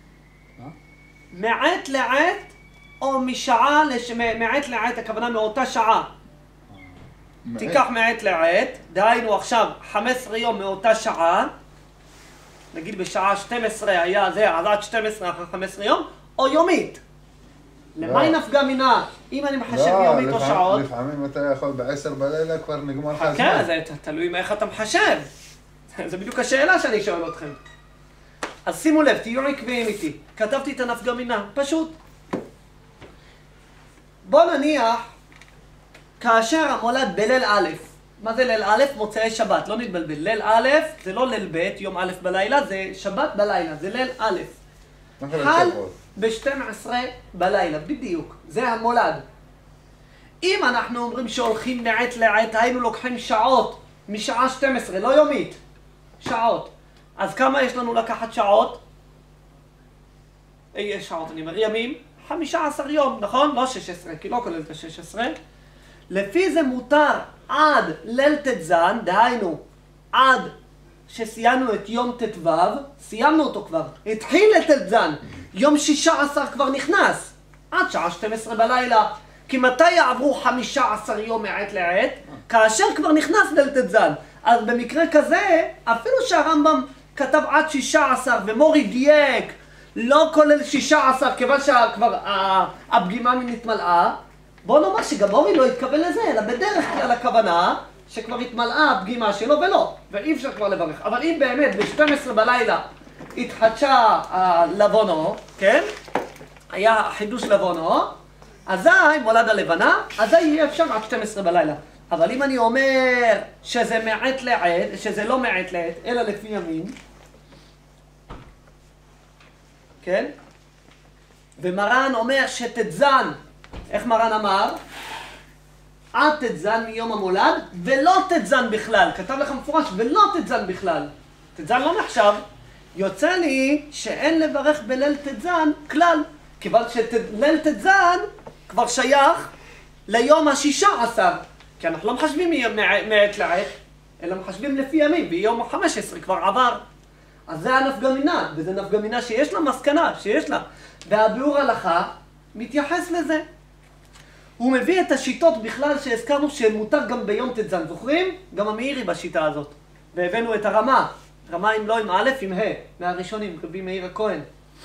S1: מעת לעת או משעה, לש... מעת לעת, הכוונה מאותה שעה. תיקח מעת לעת, דהיינו עכשיו חמישה עשר יום מאותה שעה, נגיד בשעה שתים עשרה היה זה, אז עד שתים עשרה אחרי חמישה עשר יום, או יומית. למה היא נפגע מינה? אם אני מחשב יומית או שעות?
S3: לפעמים אתה יכול בעשר בלילה כבר נגמר לך הזמן.
S1: כן, זה תלוי מאיך אתה מחשב. זה בדיוק השאלה שאני שואל אתכם. אז שימו לב, תהיו עקביים איתי. כתבתי את הנפגע מינה, פשוט. בוא נניח, כאשר המולד בליל א', מה זה ליל א'? מוצאי שבת, לא נתבלבל. ליל א' זה לא ליל ב', יום א' בלילה, זה שבת בלילה, זה ליל א'. חל ב-שתים עשרה בלילה, בדיוק, זה המולד. אם אנחנו אומרים שהולכים מעת לעת, היינו לוקחים שעות, משעה שתים עשרה, לא יומית, שעות. אז כמה יש לנו לקחת שעות? אי שעות, אני אומר ימים, חמישה עשר יום, נכון? לא שש עשרה, כי לא כולל את ה-שש עשרה. לפי זה מותר עד ליל תזן, דהיינו, עד שסיימנו את יום תתוו, סיימנו אותו כבר, התחיל את תזן, יום שישה עשר כבר נכנס, עד שעה שתים עשרה בלילה, כי מתי יעברו חמישה עשר יום מעת לעת? כאשר כבר נכנס ליל תזן. אז במקרה כזה, אפילו שהרמב"ם כתב עד שישה עשר ומורי דייק, לא כולל שישה עשר, כיוון שכבר הפגימה נתמלאה, בוא נאמר שגם מורי לא התכוון לזה, אלא בדרך כלל הכוונה שכבר התמלאה הפגימה שלו ולא, ואי אפשר כבר לברך. אבל אם באמת ב-שתים עשרה בלילה התחדשה לבונו, כן? היה חידוש לבונו, אזי מולד הלבנה, אזי יהיה אפשר עד שתים עשרה בלילה. אבל אם אני אומר שזה מעת לעת, שזה לא מעת לעת, אלא לפי ימים, כן? ומרן אומר שתזן, איך מרן אמר? עד תזן מיום המולד, ולא תזן בכלל. כתב לך מפורש, ולא תזן בכלל. תזן לא נחשב. יוצא לי שאין לברך בליל תזן כלל, כיוון שליל תזן כבר שייך ליום השישה עשר. כי אנחנו לא מחשבים מעת לעת, אלא מחשבים לפי ימים, ויום ה-חמש עשרה כבר עבר. אז זה הנפגע מינה, וזה נפגע מינה שיש לה מסקנה, שיש לה. והביאור הלכה מתייחס לזה. הוא מביא את השיטות בכלל שהזכרנו שמותר גם ביום תזן, זוכרים? גם המאירי בשיטה הזאת. והבאנו את הרמה, רמה עם לא עם א', עם ה', מהראשונים, רבי מאיר הכהן.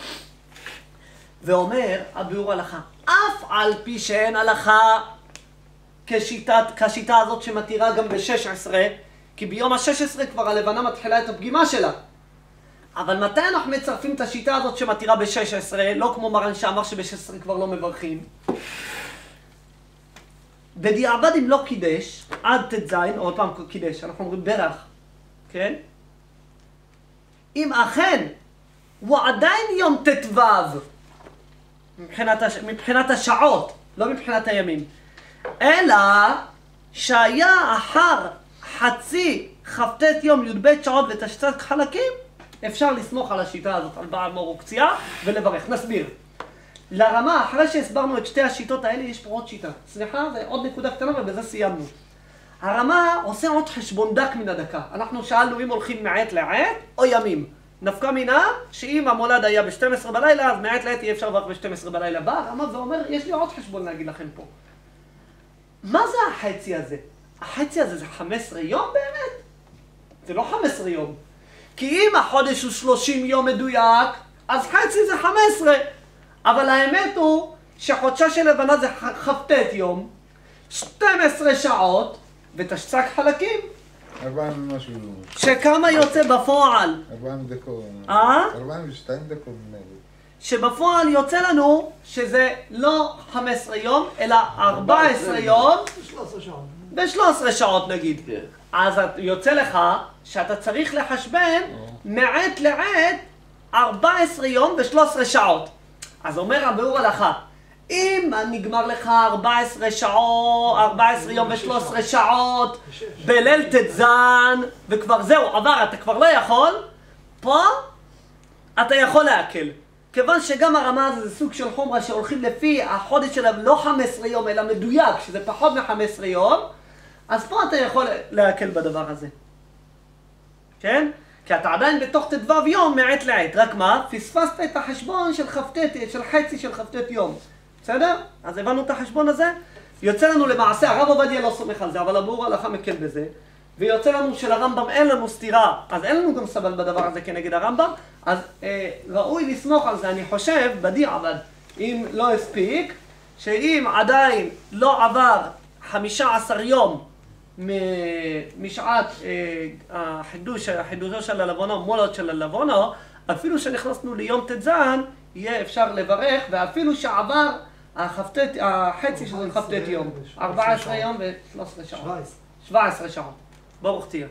S1: ואומר, הביאור הלכה, אף על פי שאין הלכה כשיטת, כשיטה הזאת שמתירה גם ב-שש עשרה, כי ביום ה-שש עשרה כבר הלבנה מתחילה את הפגימה שלה. אבל מתי אנחנו מצרפים את השיטה הזאת שמתירה ב-שש עשרה, לא כמו מרן שאמר שב-שש עשרה כבר לא מברכים? בדיעבד אם לא קידש, עד ט"ז, עוד פעם קידש, אנחנו אומרים ברך, כן? אם אכן הוא עדיין יום ט"ו, מבחינת, הש... מבחינת השעות, לא מבחינת הימים, אלא שהיה אחר חצי כ"ט יום י"ב שעות ותשצ"ק חלקים, אפשר לסמוך על השיטה הזאת, על בעל מור וקציעה, ולברך. נסביר. לרמה, אחרי שהסברנו את שתי השיטות האלה, יש פה עוד שיטה. סליחה, זה עוד נקודה קטנה ובזה סיימנו. הרמה עושה עוד חשבון דק מן הדקה. אנחנו שאלנו אם הולכים מעת לעת או ימים. נפקא מינה שאם המולד היה ב-שתים עשרה בלילה, אז מעת לעת יהיה אפשר לברך ב-שתים עשרה בלילה. בא הרמה ואומר, יש לי עוד חשבון להגיד לכם פה. מה זה החצי הזה? החצי הזה זה חמישה עשר יום באמת? זה לא חמישה עשר יום. כי אם החודש הוא שלושים יום מדויק, אז חצי זה חמש עשרה. אבל האמת הוא שחודשה של לבנה זה כ"ט יום, שתים עשרה שעות ותשצ"ק חלקים.
S3: ארבעים משהו.
S1: שכמה יוצא בפועל?
S3: ארבעים דקות.
S1: אה?
S3: ארבעים ושתיים דקות.
S1: שבפועל יוצא לנו שזה לא חמישה עשר יום, אלא ארבע עשרה יום
S6: שלוש עשרה שעות.
S1: ב-שלוש עשרה שעות נגיד.
S2: כן.
S1: אז יוצא לך שאתה צריך לחשבן מעת לעת ארבע עשרה יום ו-שלוש עשרה שעות. אז אומר הביאור הלכה, אם נגמר לך ארבע עשרה שעות, ארבע עשרה יום ו-שלוש עשרה שעות בליל ט"ז, וכבר זהו, עבר, אתה כבר לא יכול, פה אתה יכול להקל. כיוון שגם הרמה הזה זה סוג של חומרה שהולכים לפי החודש שלה לא חמישה עשר יום, אלא מדויק, שזה פחות מ-חמישה עשר יום, אז פה אתה יכול להקל בדבר הזה. כן? כי אתה עדיין בתוך ט"ו יום מעת לעת, רק מה? פספסת את החשבון של כ"ט, של חצי של כ"ט יום. בסדר? אז הבנו את החשבון הזה. יוצא לנו למעשה, הרב עובדיה לא סומך על זה, אבל הביאור הלכה מקל בזה. ויוצא לנו שלרמב"ם אין לנו סתירה, אז אין לנו גם סבל בדבר הזה כנגד הרמב"ם. אז אה, ראוי לסמוך על זה, אני חושב, בדיעבד, אם לא הספיק, שאם עדיין לא עבר חמישה עשר יום משעת אה, החידוש, החידושו של הלבונו, מולד של הלבונו, אפילו שנכנסנו ליום ט"ז, יהיה אפשר לברך, ואפילו שעבר החפת, החצי של כ"ט יום, ארבע עשרה יום ו-שלוש עשרה שעות. שבע עשרה שעות. ברוך תהיה.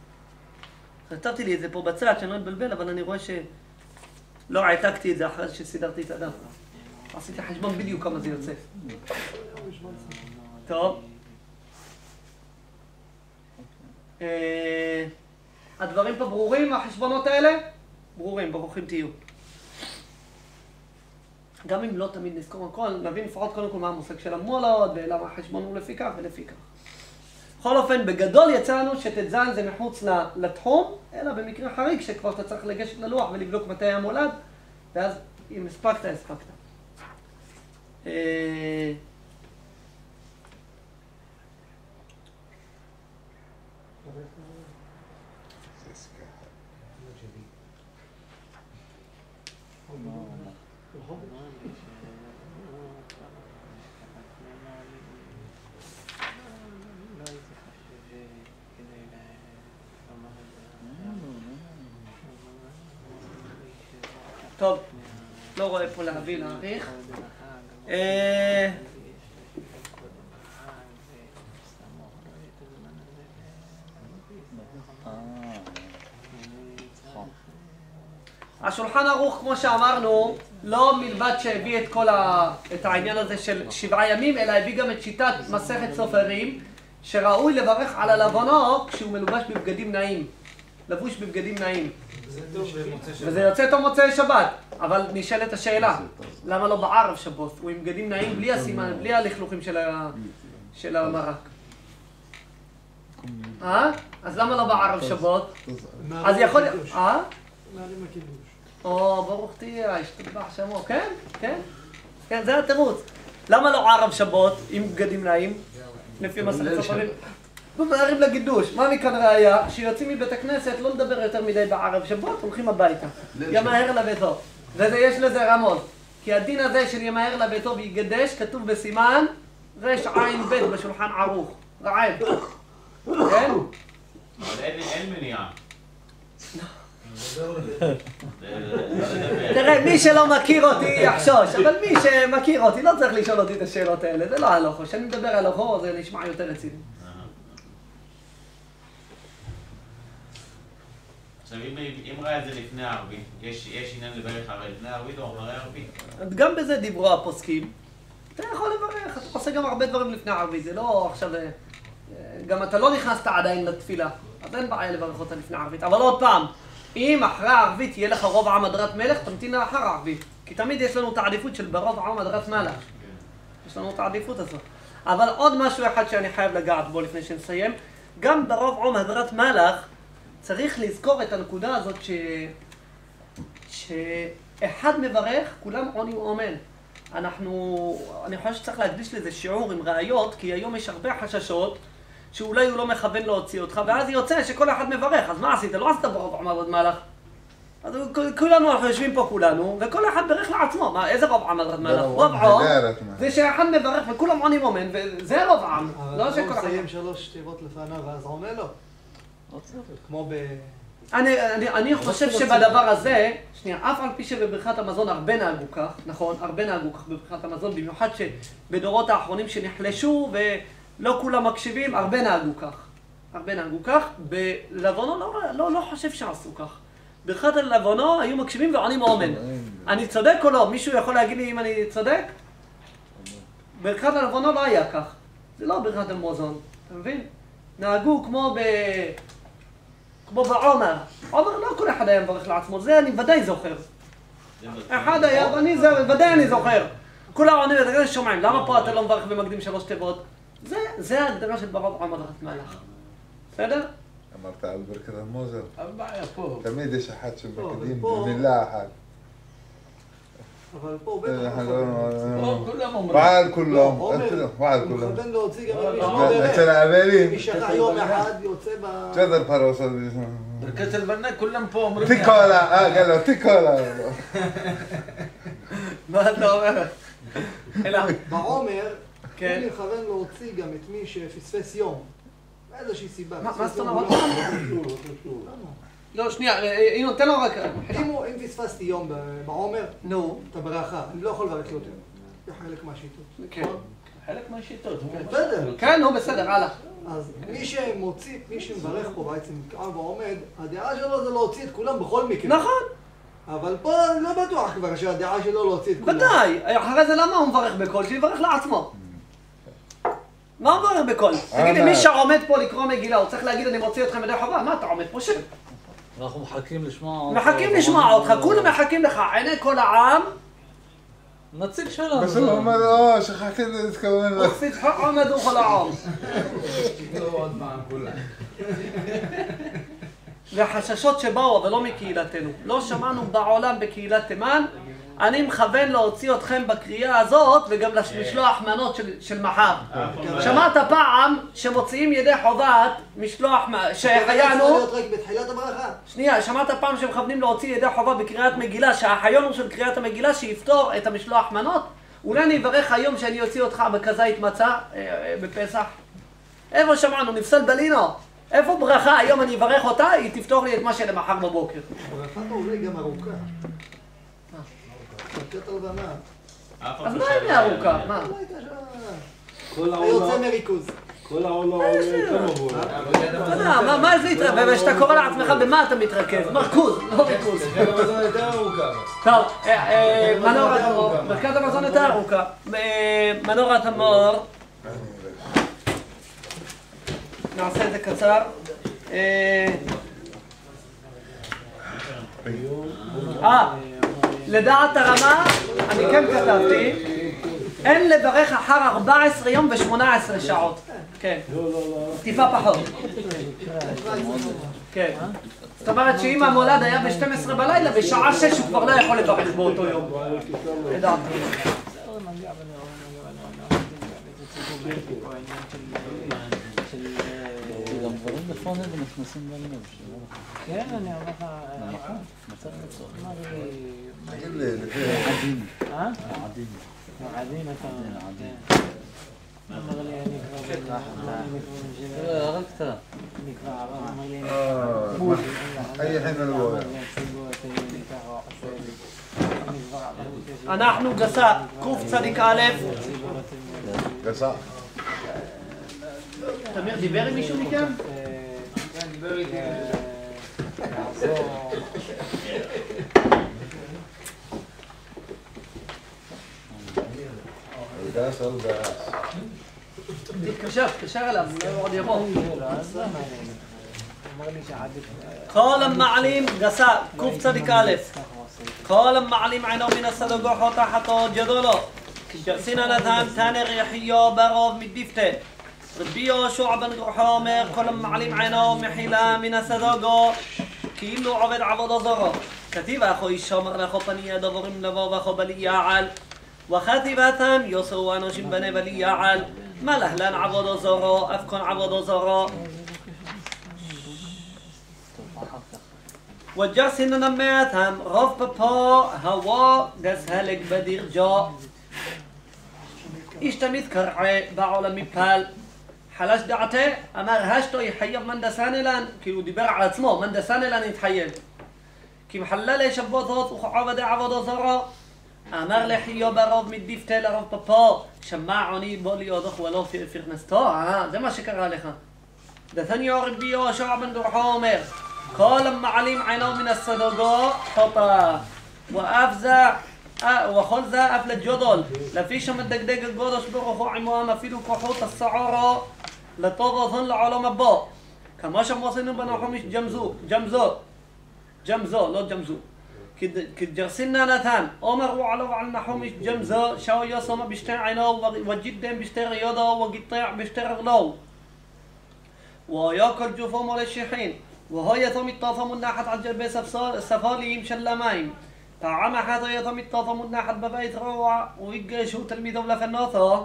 S1: כתבתי לי את זה פה בצד, שאני לא אתבלבל, אבל אני רואה שלא העתקתי את זה אחרי שסידרתי את הדף. עשיתי חשבון בדיוק כמה זה יוצא. טוב. הדברים פה ברורים, החשבונות האלה? ברורים, ברוכים תהיו. גם אם לא תמיד נזכור הכל, נבין לפחות קודם כל מה המושג של המולד, ולמה החשבון הוא לפי כך ולפי כך. בכל אופן, בגדול יצא לנו שט"ז זה מחוץ לתחום, אלא במקרה חריג שכבר אתה צריך לגשת ללוח ולבדוק מתי המולד, ואז אם הספקת, הספקת. טוב, לא רואה פה להביא, להעריך. השולחן ערוך, כמו שאמרנו, לא מלבד שהביא את כל ה... את העניין הזה של שבעה ימים, אלא הביא גם את שיטת מסכת סופרים, שראוי לברך על הלבונו כשהוא מלובש בבגדים נעים. לבוש בבגדים נעים. וזה יוצא טוב מוצאי שבת, אבל נשאלת השאלה, למה לא בערב שבות? הוא עם בגדים נעים בלי הסימן, בלי הלכלוכים של, ה... של המרק. אה? אז למה לא בערב שבות? אז יכול... אה?
S6: מעלים הקידוש.
S1: או, ברוך תהיה, השתבח שמו, כן? כן? כן, זה התירוץ. למה לא ערב שבות עם בגדים נעים? לפי מסכת סופרים. ומערים לגידוש. מה מכאן ראיה? שיוצאים מבית הכנסת לא לדבר יותר מדי בערב שבות, הולכים הביתה. ימהר לביתו. ויש לזה רמות. כי הדין הזה של ימהר לביתו ויגדש כתוב בסימן רש עין בית בשולחן ערוך. רעב. כן?
S8: אבל אין מניעה.
S1: תראה, מי שלא מכיר אותי יחשוש, אבל מי שמכיר אותי לא צריך לשאול אותי את השאלות האלה, זה לא הלוכו. כשאני מדבר על הלוכו זה נשמע יותר רציני.
S8: עכשיו, אם ראה את זה לפני הערבית, יש עניין לברך לפני הערבית או אחרי הערבית?
S1: גם בזה דיברו הפוסקים. אתה יכול לברך, אתה עושה גם הרבה דברים לפני הערבית, זה לא עכשיו... גם אתה לא נכנסת עדיין לתפילה, אז אין בעיה לברך אותה לפני הערבית. אבל עוד פעם, אם אחרי הערבית יהיה לך רוב עם הדרת מלך, תמתין לאחר הערבית. כי תמיד יש לנו את העדיפות של ברוב עם הדרת מלך. יש לנו את העדיפות הזאת. אבל עוד משהו אחד שאני חייב לגעת בו לפני שנסיים, גם ברוב עם הדרת מלך צריך לזכור את הנקודה הזאת ש... שאחד מברך, כולם עונים אמן. אנחנו, אני חושב שצריך להקדיש לזה שיעור עם ראיות, כי היום יש הרבה חששות שאולי הוא לא מכוון להוציא אותך, ואז יוצא שכל אחד מברך. אז מה עשית? לא עשית ברוב עם הדרת מלך. אז כולנו, אנחנו יושבים פה כולנו, וכל אחד ברך לעצמו. מה, איזה רוב עם הדרת מלך? רוב עם זה שאחד מברך וכולם עונים אמן, וזה רוב עם. לא שכל אחד...
S6: הוא מסיים שלוש תיבות לפניו, ואז עונה לו. כמו ב...
S1: אני, אני, אני חושב שבדבר הזה, שנייה, אף על פי שבברכת המזון הרבה נהגו כך, נכון, הרבה נהגו כך בברכת המזון, במיוחד שבדורות האחרונים שנחלשו ולא כולם מקשיבים, הרבה נהגו כך. הרבה נהגו כך. בלבונו לא, לא, לא חושב שעשו כך. ברכת הלבונו היו מקשיבים ועונים אמן. אני צודק או לא? מישהו יכול להגיד לי אם אני צודק? ברכת הלבונו לא היה כך. זה לא ברכת המזון, אתה מבין? נהגו כמו ב... כמו בעומר. עומר לא כל אחד היה מברך לעצמו, זה אני ודאי זוכר. אחד היה, ואני זה, ודאי אני זוכר. כולם עונים את זה, שומעים, למה פה אתה לא מברך ומקדים שלוש תיבות? זה, זה ההגדרה של ברוב עם הדרת מלך. בסדר?
S3: אמרת על ברכת המוזר.
S2: הבעיה פה.
S3: תמיד יש אחד שמקדים במילה אחת.
S6: אבל פה בטח
S2: כולם אומרים.
S3: ועל כולם. ועל
S6: הוא
S3: כולם.
S6: מכוון להוציא גם את מי
S3: אצל האבלים.
S6: מי שכח יום אחד יוצא ב...
S3: שדר פרוסות.
S2: ברכת הלבנה כולם פה אומרים.
S3: תיקולה. אה, גלו, תיקולה.
S1: מה אתה אומר? אלא,
S6: בעומר,
S1: כן.
S6: הוא מכוון להוציא גם את מי שפספס יום. מאיזושהי סיבה.
S1: מה זאת אומרת? לא, שנייה, הנה, תן לו רק...
S6: אם פספסתי יום בעומר,
S1: נו.
S6: את הברכה, אני לא יכול לברך יותר. זה חלק מהשיטות.
S1: כן.
S2: חלק מהשיטות.
S6: בסדר.
S1: כן, נו, בסדר, הלאה.
S6: אז מי שמוציא, מי שמברך פה בעצם קרב ועומד, הדעה שלו זה להוציא את כולם בכל מקרה.
S1: נכון.
S6: אבל פה אני לא בטוח כבר שהדעה שלו להוציא את כולם.
S1: ודאי. אחרי זה למה הוא מברך בקול? שיברך לעצמו. מה הוא מברך בקול? תגיד לי, מי שעומד פה לקרוא מגילה, הוא צריך להגיד אני מוציא אתכם ידי חובה? מה אתה עומד פה שם?
S5: אנחנו מחכים לשמוע...
S1: מחכים לשמוע אותך, כולם מחכים לך, עיני כל העם.
S5: נציג שלנו.
S3: בסוף הוא אומר, או, שכחתי להתכוון לך.
S1: ופתחו עומדו כל העם.
S4: לא עוד פעם כולה.
S1: והחששות שבאו, אבל לא מקהילתנו. לא שמענו בעולם בקהילת תימן. אני מכוון להוציא אתכם בקריאה הזאת וגם לשלוח מנות של, של מחר. שמעת פעם שמוציאים ידי חובת משלוח שהחיינו...
S6: בתחילת הברכה.
S1: שנייה, שמעת פעם שמכוונים להוציא ידי חובה בקריאת מגילה, שהחיון הוא של קריאת המגילה שיפתור את המשלוח מנות? אולי אני אברך היום שאני אוציא אותך בכזית מצה בפסח? איפה שמענו? נפסל בלינו. איפה ברכה? היום אני אברך אותה, היא תפתור לי את מה שלמחר בבוקר.
S6: ברכה אולי גם ארוכה. ברכת הלבנה.
S1: אז מה היא ארוכה? מה?
S7: כל
S6: זה יוצא
S7: העולם,
S6: מריכוז.
S7: כל העולם עולה כמה בו.
S1: אתה יודע, מה זה יתרכז? וכשאתה קורא לעצמך במה אתה מתרכז? מרכוז, לא ריכוז.
S4: ברכת המזון יותר ארוכה.
S1: טוב, מנורת המור, ברכת המזון יותר ארוכה. מנורת המור, נעשה את זה קצר. אה, לדעת הרמה, אני כן כתבתי, אין לברך אחר ארבע עשרה יום ו-שמונה עשרה שעות. כן. טיפה פחות. כן. זאת אומרת שאם המולד היה ב-שתים עשרה בלילה, בשעה שש הוא כבר לא יכול לברך באותו יום. לדעת.
S5: גם דברים בפונד ונכנסים בלב.
S9: כן, אני אומר לך...
S5: נכון, מצב מצורך.
S3: תגיד לי, לפי...
S5: עדין.
S9: אה?
S5: עדין.
S9: עדין אתה...
S5: עדין.
S9: אמר לי אני כבר...
S5: רק אתה.
S3: أي حين الوضع
S1: אנחנו גסה, קוף צדיק א',
S3: גסה.
S1: תמיר דיבר עם מישהו מכם?
S6: כן, דיבר איתי.
S3: דס על דס.
S1: תתקשר, תתקשר אליו, אולי הוא עוד יבוא. כל המעלים גסה, קוף צדיק א', כל המעלים עינו מן הסדוגו תחתו ג'דולו, ג'רסינא נתן תנר יחיו ברוב מדיפתה. רבי יהושע בן גרחה אומר, כל המעלים עינו מחילה מן הסדוגו, כאילו עובד עבודה זרה. כתיב אחו איש אומר לכו פניה דבורים לבוא וכו בלי יעל, וחטיבתם יוסרו אנשים בני בלי יעל, מה להלן עבודה זרה, אף כון עבודה זרה. وجرسنا نماتهم رف بابا هوا دس هلك بدير جا اشتميت كرعي بعالم بال حلاش دعته أمر هشتو يحيب من دسان لان كيلو دبر على اسمه من دسان لان يتحيب كي محلل شبوطات وعبد عبد زرا أمر لحيو برف من ديفته لرف بابا شمعني بولي يضخ ولو في فرنستا ها ده ما شكر عليها ده ثاني ربي يهوشع بن جرحا أمر כל המעלים עינו מן הסדוגו חוטא ואפזה וכל זה אף לג'ודול לפי שמדגדג הקדוש ברוך הוא עמם אפילו כוחות הסערו לטוב אוזן לעולם הבא כמו שמוסנו בנחום ג'מזו ג'מזו ג'מזו לא ג'מזו כג'רסינא נתן אומרו עליו על נחום ג'מזו שהוא יוסם בשתי עינו וג'דם בשתי ריודו וגיטע בשתי רגלו ويأكل جفوم للشحين وهو يتم الطافم الناحت على الجلبة سفاليم شلمايم طعام حتى يتم الطافم الناحت ببيت روع ويجيشو تلميذه لفناثه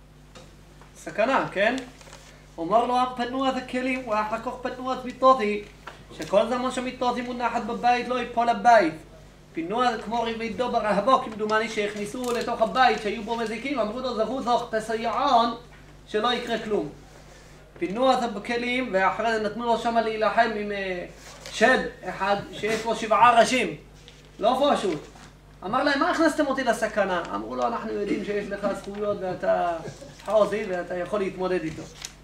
S1: سكنا كان ومر له بنوات الكليم وحقق بنوات بيطاطي شكل زمان شميطاطي من ناحت ببيت لو يبقى ببيت بنوات كموري بيدبر أهباك بدماني שיכניסו לתוך הבית שהיו בו מזיקים אמרו לו זכו זוך תסייען שלא יקרה כלום פינו אותה בכלים ואחרי זה נתנו לו שם להילחם עם שד אחד שיש לו שבעה ראשים לא פשוט אמר להם מה הכנסתם אותי לסכנה? אמרו לו אנחנו יודעים שיש לך זכויות ואתה חוזי ואתה יכול להתמודד איתו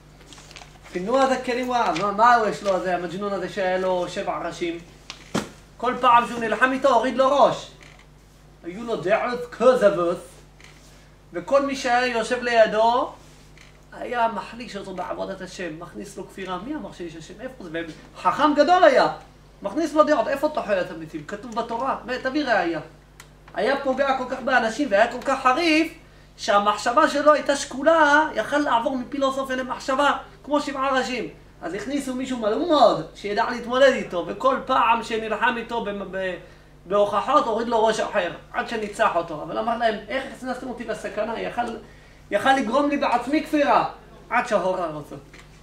S1: פינו אותה כלים מה, מה יש לו הזה המג'נון הזה שהיה לו שבע ראשים כל פעם שהוא נלחם איתו הוריד לו ראש היו לו דעות כזבות וכל מי שהיה יושב לידו היה מחליש אותו בעבודת השם, מכניס לו כפירה, מי אמר שיש השם? איפה זה? חכם גדול היה, מכניס לו דעות, איפה תחוית המתים? כתוב בתורה, תביא ראיה. היה פוגע כל כך באנשים והיה כל כך חריף, שהמחשבה שלו הייתה שקולה, יכל לעבור מפילוסופיה למחשבה, כמו שבעה ראשים. אז הכניסו מישהו מלומד, שידע להתמודד איתו, וכל פעם שנלחם איתו בהוכחות, הוריד לו ראש אחר, עד שניצח אותו. אבל אמר להם, איך הכנסתם אותי לסכנה? יכל... יכל לגרום לי בעצמי כפירה, עד שהורר אותו.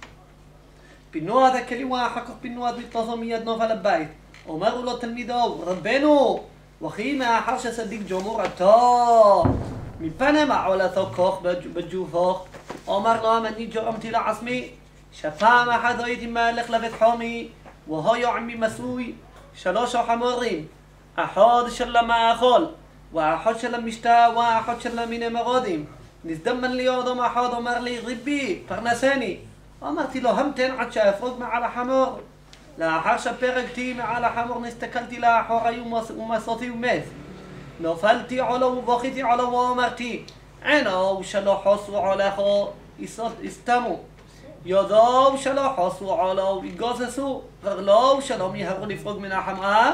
S1: פינו עד הכלים ואחר כך פינו עד מתפוסו מיד נובל הבית. אומרו לו תלמידו, רבנו, וכי מאחר שסדיק ג'ומור עתו, מפנם עולתו כוח בג'ופוך. אומר לו, אני ג'ורמתי לעצמי, שפעם אחת הייתי מהלך לבית חומי, והיו עמי מסוי, שלוש חמורים, אחד של המאכול, ואחד של המשתה, ואחד של מיני מרודים. נזדמן לי אדם אחד, אומר לי, ריבי, פרנסני. אמרתי לו, המתן עד שאפרוג מעל החמור. לאחר שפרקתי מעל החמור, נסתכלתי לאחור, היו מסותי ומת. נופלתי עולו ובוכיתי עולו ואמרתי, עינו שלא חוסו עולךו, הסתמו. ידו שלא חוסו עולו, יגוססו. רגלו שלא מיהרו לפרוג מן החמרה.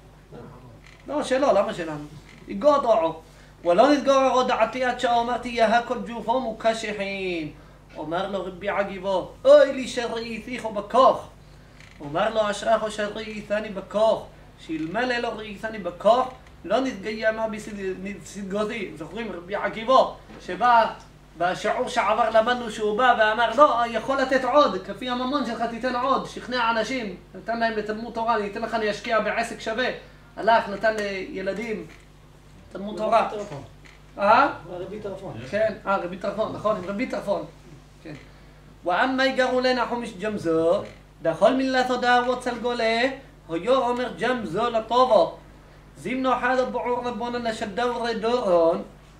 S1: לא, שלא, למה שלנו? יגודעו. ולא נתגוררו דעתי עד שאומרתי יהה כל ג'ופו מוקשחין. אומר לו רבי עגיבו, אוי לי שראיתיכו בכוח. אומר לו אשריך שראיתני בכוח. שאלמלא לא ראיתני בכוח, לא נתגיימה בסדגותי. זוכרים רבי עגיבו, שבא בשיעור שעבר למדנו שהוא בא ואמר, לא, יכול לתת עוד, כפי הממון שלך תיתן עוד, שכנע אנשים, נתן להם לתלמוד תורה, אני אתן לך להשקיע בעסק שווה. הלך, נתן לילדים תלמוד תורה. אה?
S6: רבי טרפון.
S1: כן, אה, רבי טרפון, נכון, עם רבי טרפון. כן. ואמה יגרו לנחום ג'מזו, דכל מילה תודה וצל גולה, היו אומר ג'ם זו לטובו. זימנו אחד הבעור רבונן לשדור רדורון,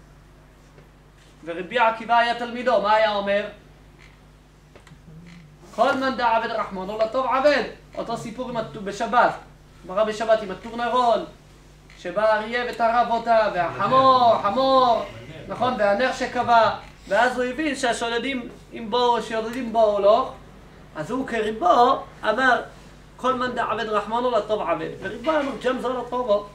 S1: ורבי עקיבא היה תלמידו, מה היה אומר? כל מן דע עבד רחמנו לטוב עבד. אותו סיפור עם הטור בשבת. מראה בשבת עם הטורנרול, שבא אריה וטרף אותה, והחמור, חמור, נכון? והנר שקבע. ואז הוא הבין שהשודדים אם בואו, שיודדים בואו לא, אז הוא כריבו אמר כל מן דע עבד רחמנו לטוב עבד. וריבו אמר ג'ם זו לטובו.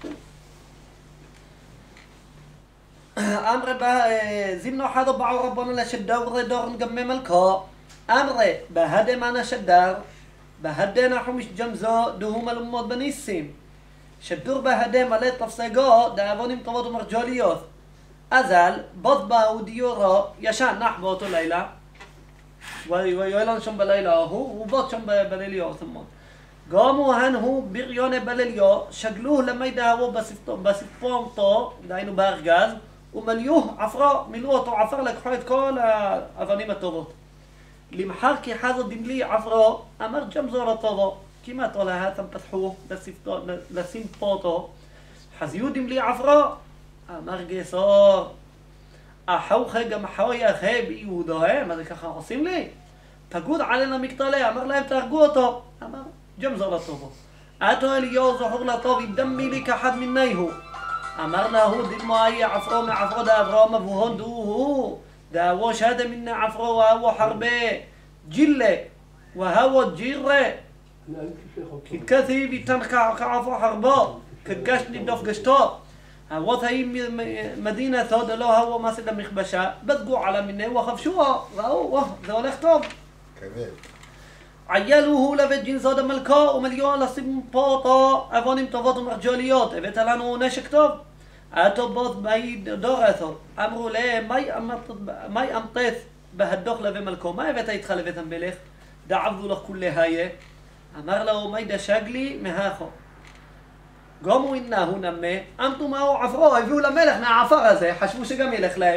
S1: אמר זימנו אחד הבעור רבונו לשדור רדורן גם ממלכו. אמר בהדה מן השדר, בהדה נחו משג'ם זו דהו מלומות בניסים. שדור בהדה מלא תפסגו דאבונים טובות ומרג'וליות. אזל בוט באו דיורו ישן נח באותו לילה. ויואלן שם בלילה ההוא, ובוט שם בליליו תמות. גומו הן הוא בריוני בליליו, שגלוה למידע ההוא בספרומתו, דהיינו בארגז, ומליוה עפרו, מילאו אותו עפר, לקחו את כל האבנים הטובות. למחר כי חזו דמלי עפרו, אמר ג'ם זו לטובו, כמעט עולה הם פתחו לשים פה אותו, חזיו דמלי עפרו, אמר גסור, אחוכה גם אחויכה ביהודוהם, מה זה ככה עושים לי? תגוד עלינו מקטלה, אמר להם תהרגו אותו, אמר ג'ם זו לטובו. אתו אליהו זכור לטוב, ידמי לי כאחד מניהו. אמר להו דמו אי עפרו מעפרו דעברו מבוהון דוהו, דאבו שדה מנה עפרו והאבו חרבה ג'ילה, והאבו ג'ירה. כתכתיב איתן כעפו חרבו, כגשת נדוף גשתו. הוות האם מדינה תוד לא האבו מסד המכבשה, בדגו עלה מנה וחבשו, ראו, וואו, זה הולך טוב.
S3: כבד.
S1: עיילו הוא לבית ג'ינסוד המלכו ומליון לשים פה אותו אבונים טובות ומרג'וליות. הבאת לנו נשק טוב. אתו בוט באי דורתו. אמרו להם, מי אמתת בהדוך לבית מלכו? מה הבאת איתך לבית המלך? דעבדו לך כולי היה. אמר לו, מי דשגלי מהחו. גומו אינהו נמה, אמתו מהו עפרו, הביאו למלך מהעפר הזה, חשבו שגם ילך להם.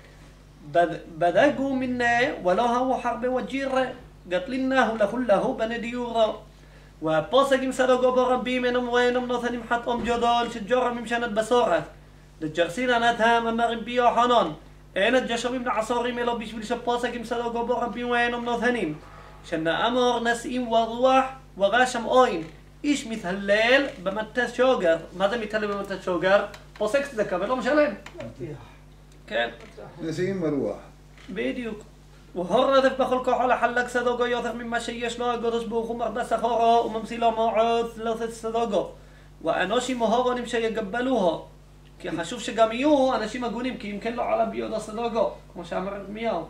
S1: בדגו מנה ולא הוא חרבה וג'ירה. قتلناه لكله بنديورا وبوسجم سرقوا بربي منهم وينهم نثني حطهم جدال شجرة ممشانت بسرعة الجرسين نتها ممرن بيو حنان أين الجشرين العصاري ملو بيش بلش بوسجم سرقوا بربي وينهم نثنيم شن أمر نسيم وروح وغاشم أين إيش مثل الليل بمتى شوجر ماذا مثل بمتى شوجر بوسكس ذكر بلو مشالين كان
S3: نسيم مروح
S1: بيديوك وهردف بخل كحل حلق صدقه يثق مما شيش له قدس بوخو مرد سخاره وممثله معوذ ثلاثة صدقه وأناشي مهارون مش يقبلوها كي خشوف שגם יהיו אנשים הגונים כי אם כן לא עלה ביוד הסדוגו כמו שאמר ירמיהו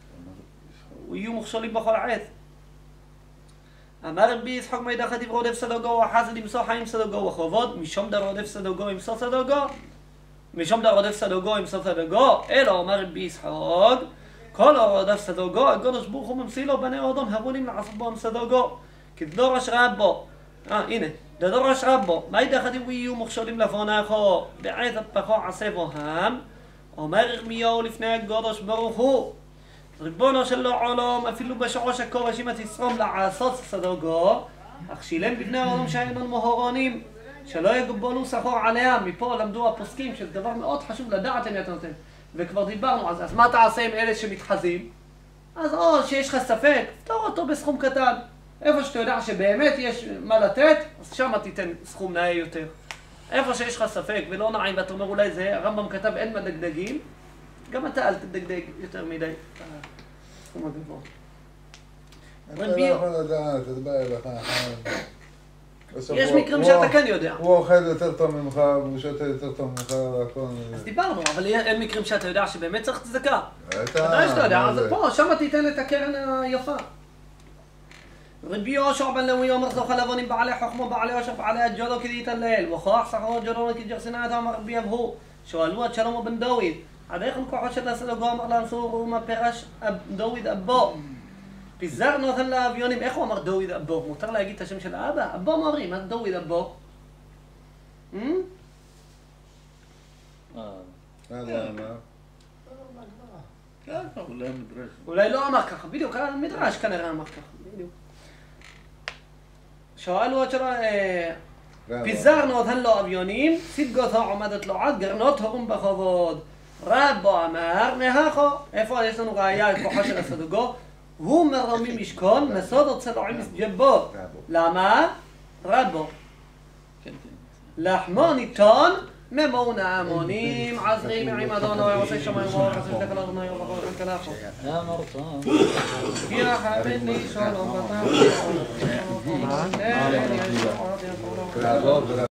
S1: ויהיו מוכשלים בכל עת. אמר רבי יצחק מידע חטיב רודף סדוגו וחסד ימסור חיים סדוגו וחובות משום דר רודף סדוגו ימסור סדוגו משום דר רודף סדוגו ימסור סדוגו אלא אמר רבי יצחק כל הרודף סדוגו, הקדוש ברוך הוא ממציא לו בני אדם הבונים לעשות בו סדוגו כדורש רבו. אה, הנה, דדורש רבו, מה ידחדים ויהיו מוכשלים לפונךו בעת הפחו עשה בוהם, אומר ירמיהו לפני הקדוש ברוך הוא, ריבונו של עולם, אפילו בשעו שכורש אם תשרום לעשות סדוגו, אך שילם בבני העולם שאינם מוהרונים, שלא יגבלו שכר עליהם. מפה למדו הפוסקים, שזה דבר מאוד חשוב לדעת למי אתה נותן. וכבר דיברנו על זה, אז מה תעשה עם אלה שמתחזים? אז או שיש לך ספק, פתור אותו בסכום קטן. איפה שאתה יודע שבאמת יש מה לתת, אז שם תיתן סכום נאה יותר. איפה שיש לך ספק ולא נעים ואתה אומר אולי זה, הרמב"ם כתב אין מדגדגים, גם אתה אל תדגדג יותר מדי סכום הגבוה.
S3: אתה לא יכול לדעת, אתה בא אליך אחד.
S1: יש מקרים שאתה כן יודע.
S3: הוא אוכל יותר טוב ממך, והוא שותה יותר טוב ממך, והכל...
S1: אז דיברנו, אבל אין מקרים שאתה יודע שבאמת צריך צדקה.
S3: אתה...
S1: ודאי שאתה יודע, אז פה, שם תיתן את הקרן היפה. רבי יהושע בן לוי אומר זוכה לבונים בעלי חוכמה, בעלי יושר, בעלי הג'ודו כדי יתהלל, וכוח שכרו ג'ודו כג'רסינה את אמר רבי אבהו, שואלו את שלמה בן דוד, עד איך כוחו של הסלוגו אמר לאנסור ומה פירש דוד אבו. פיזר נותן לאביונים, איך הוא אמר דוד אבו? מותר להגיד את השם של האבא? אבו אומרים, מה דוד אבו?
S2: אולי המדרש.
S1: אולי לא אמר ככה, בדיוק, המדרש כנראה אמר ככה, בדיוק. שואל הוא אצ'רה, פיזרנו אותן לו אביונים, סידגותו עומדת לו עד, גרנות הורום בכבוד. רבו אמר, נהכו, איפה יש לנו ראייה את כוחה של הסדוגו? הוא מרומי משכון, מסוד צלועים מסג'בו. למה? רבו. לחמו ניתון, ממון ההמונים, עזרי מעם אדונו, עושה שמיים ואור, עושה שתקל אדונו, ובכל חלקה לכו.
S5: זה אמרת.
S1: יחבן לי שלום, ותמשיך.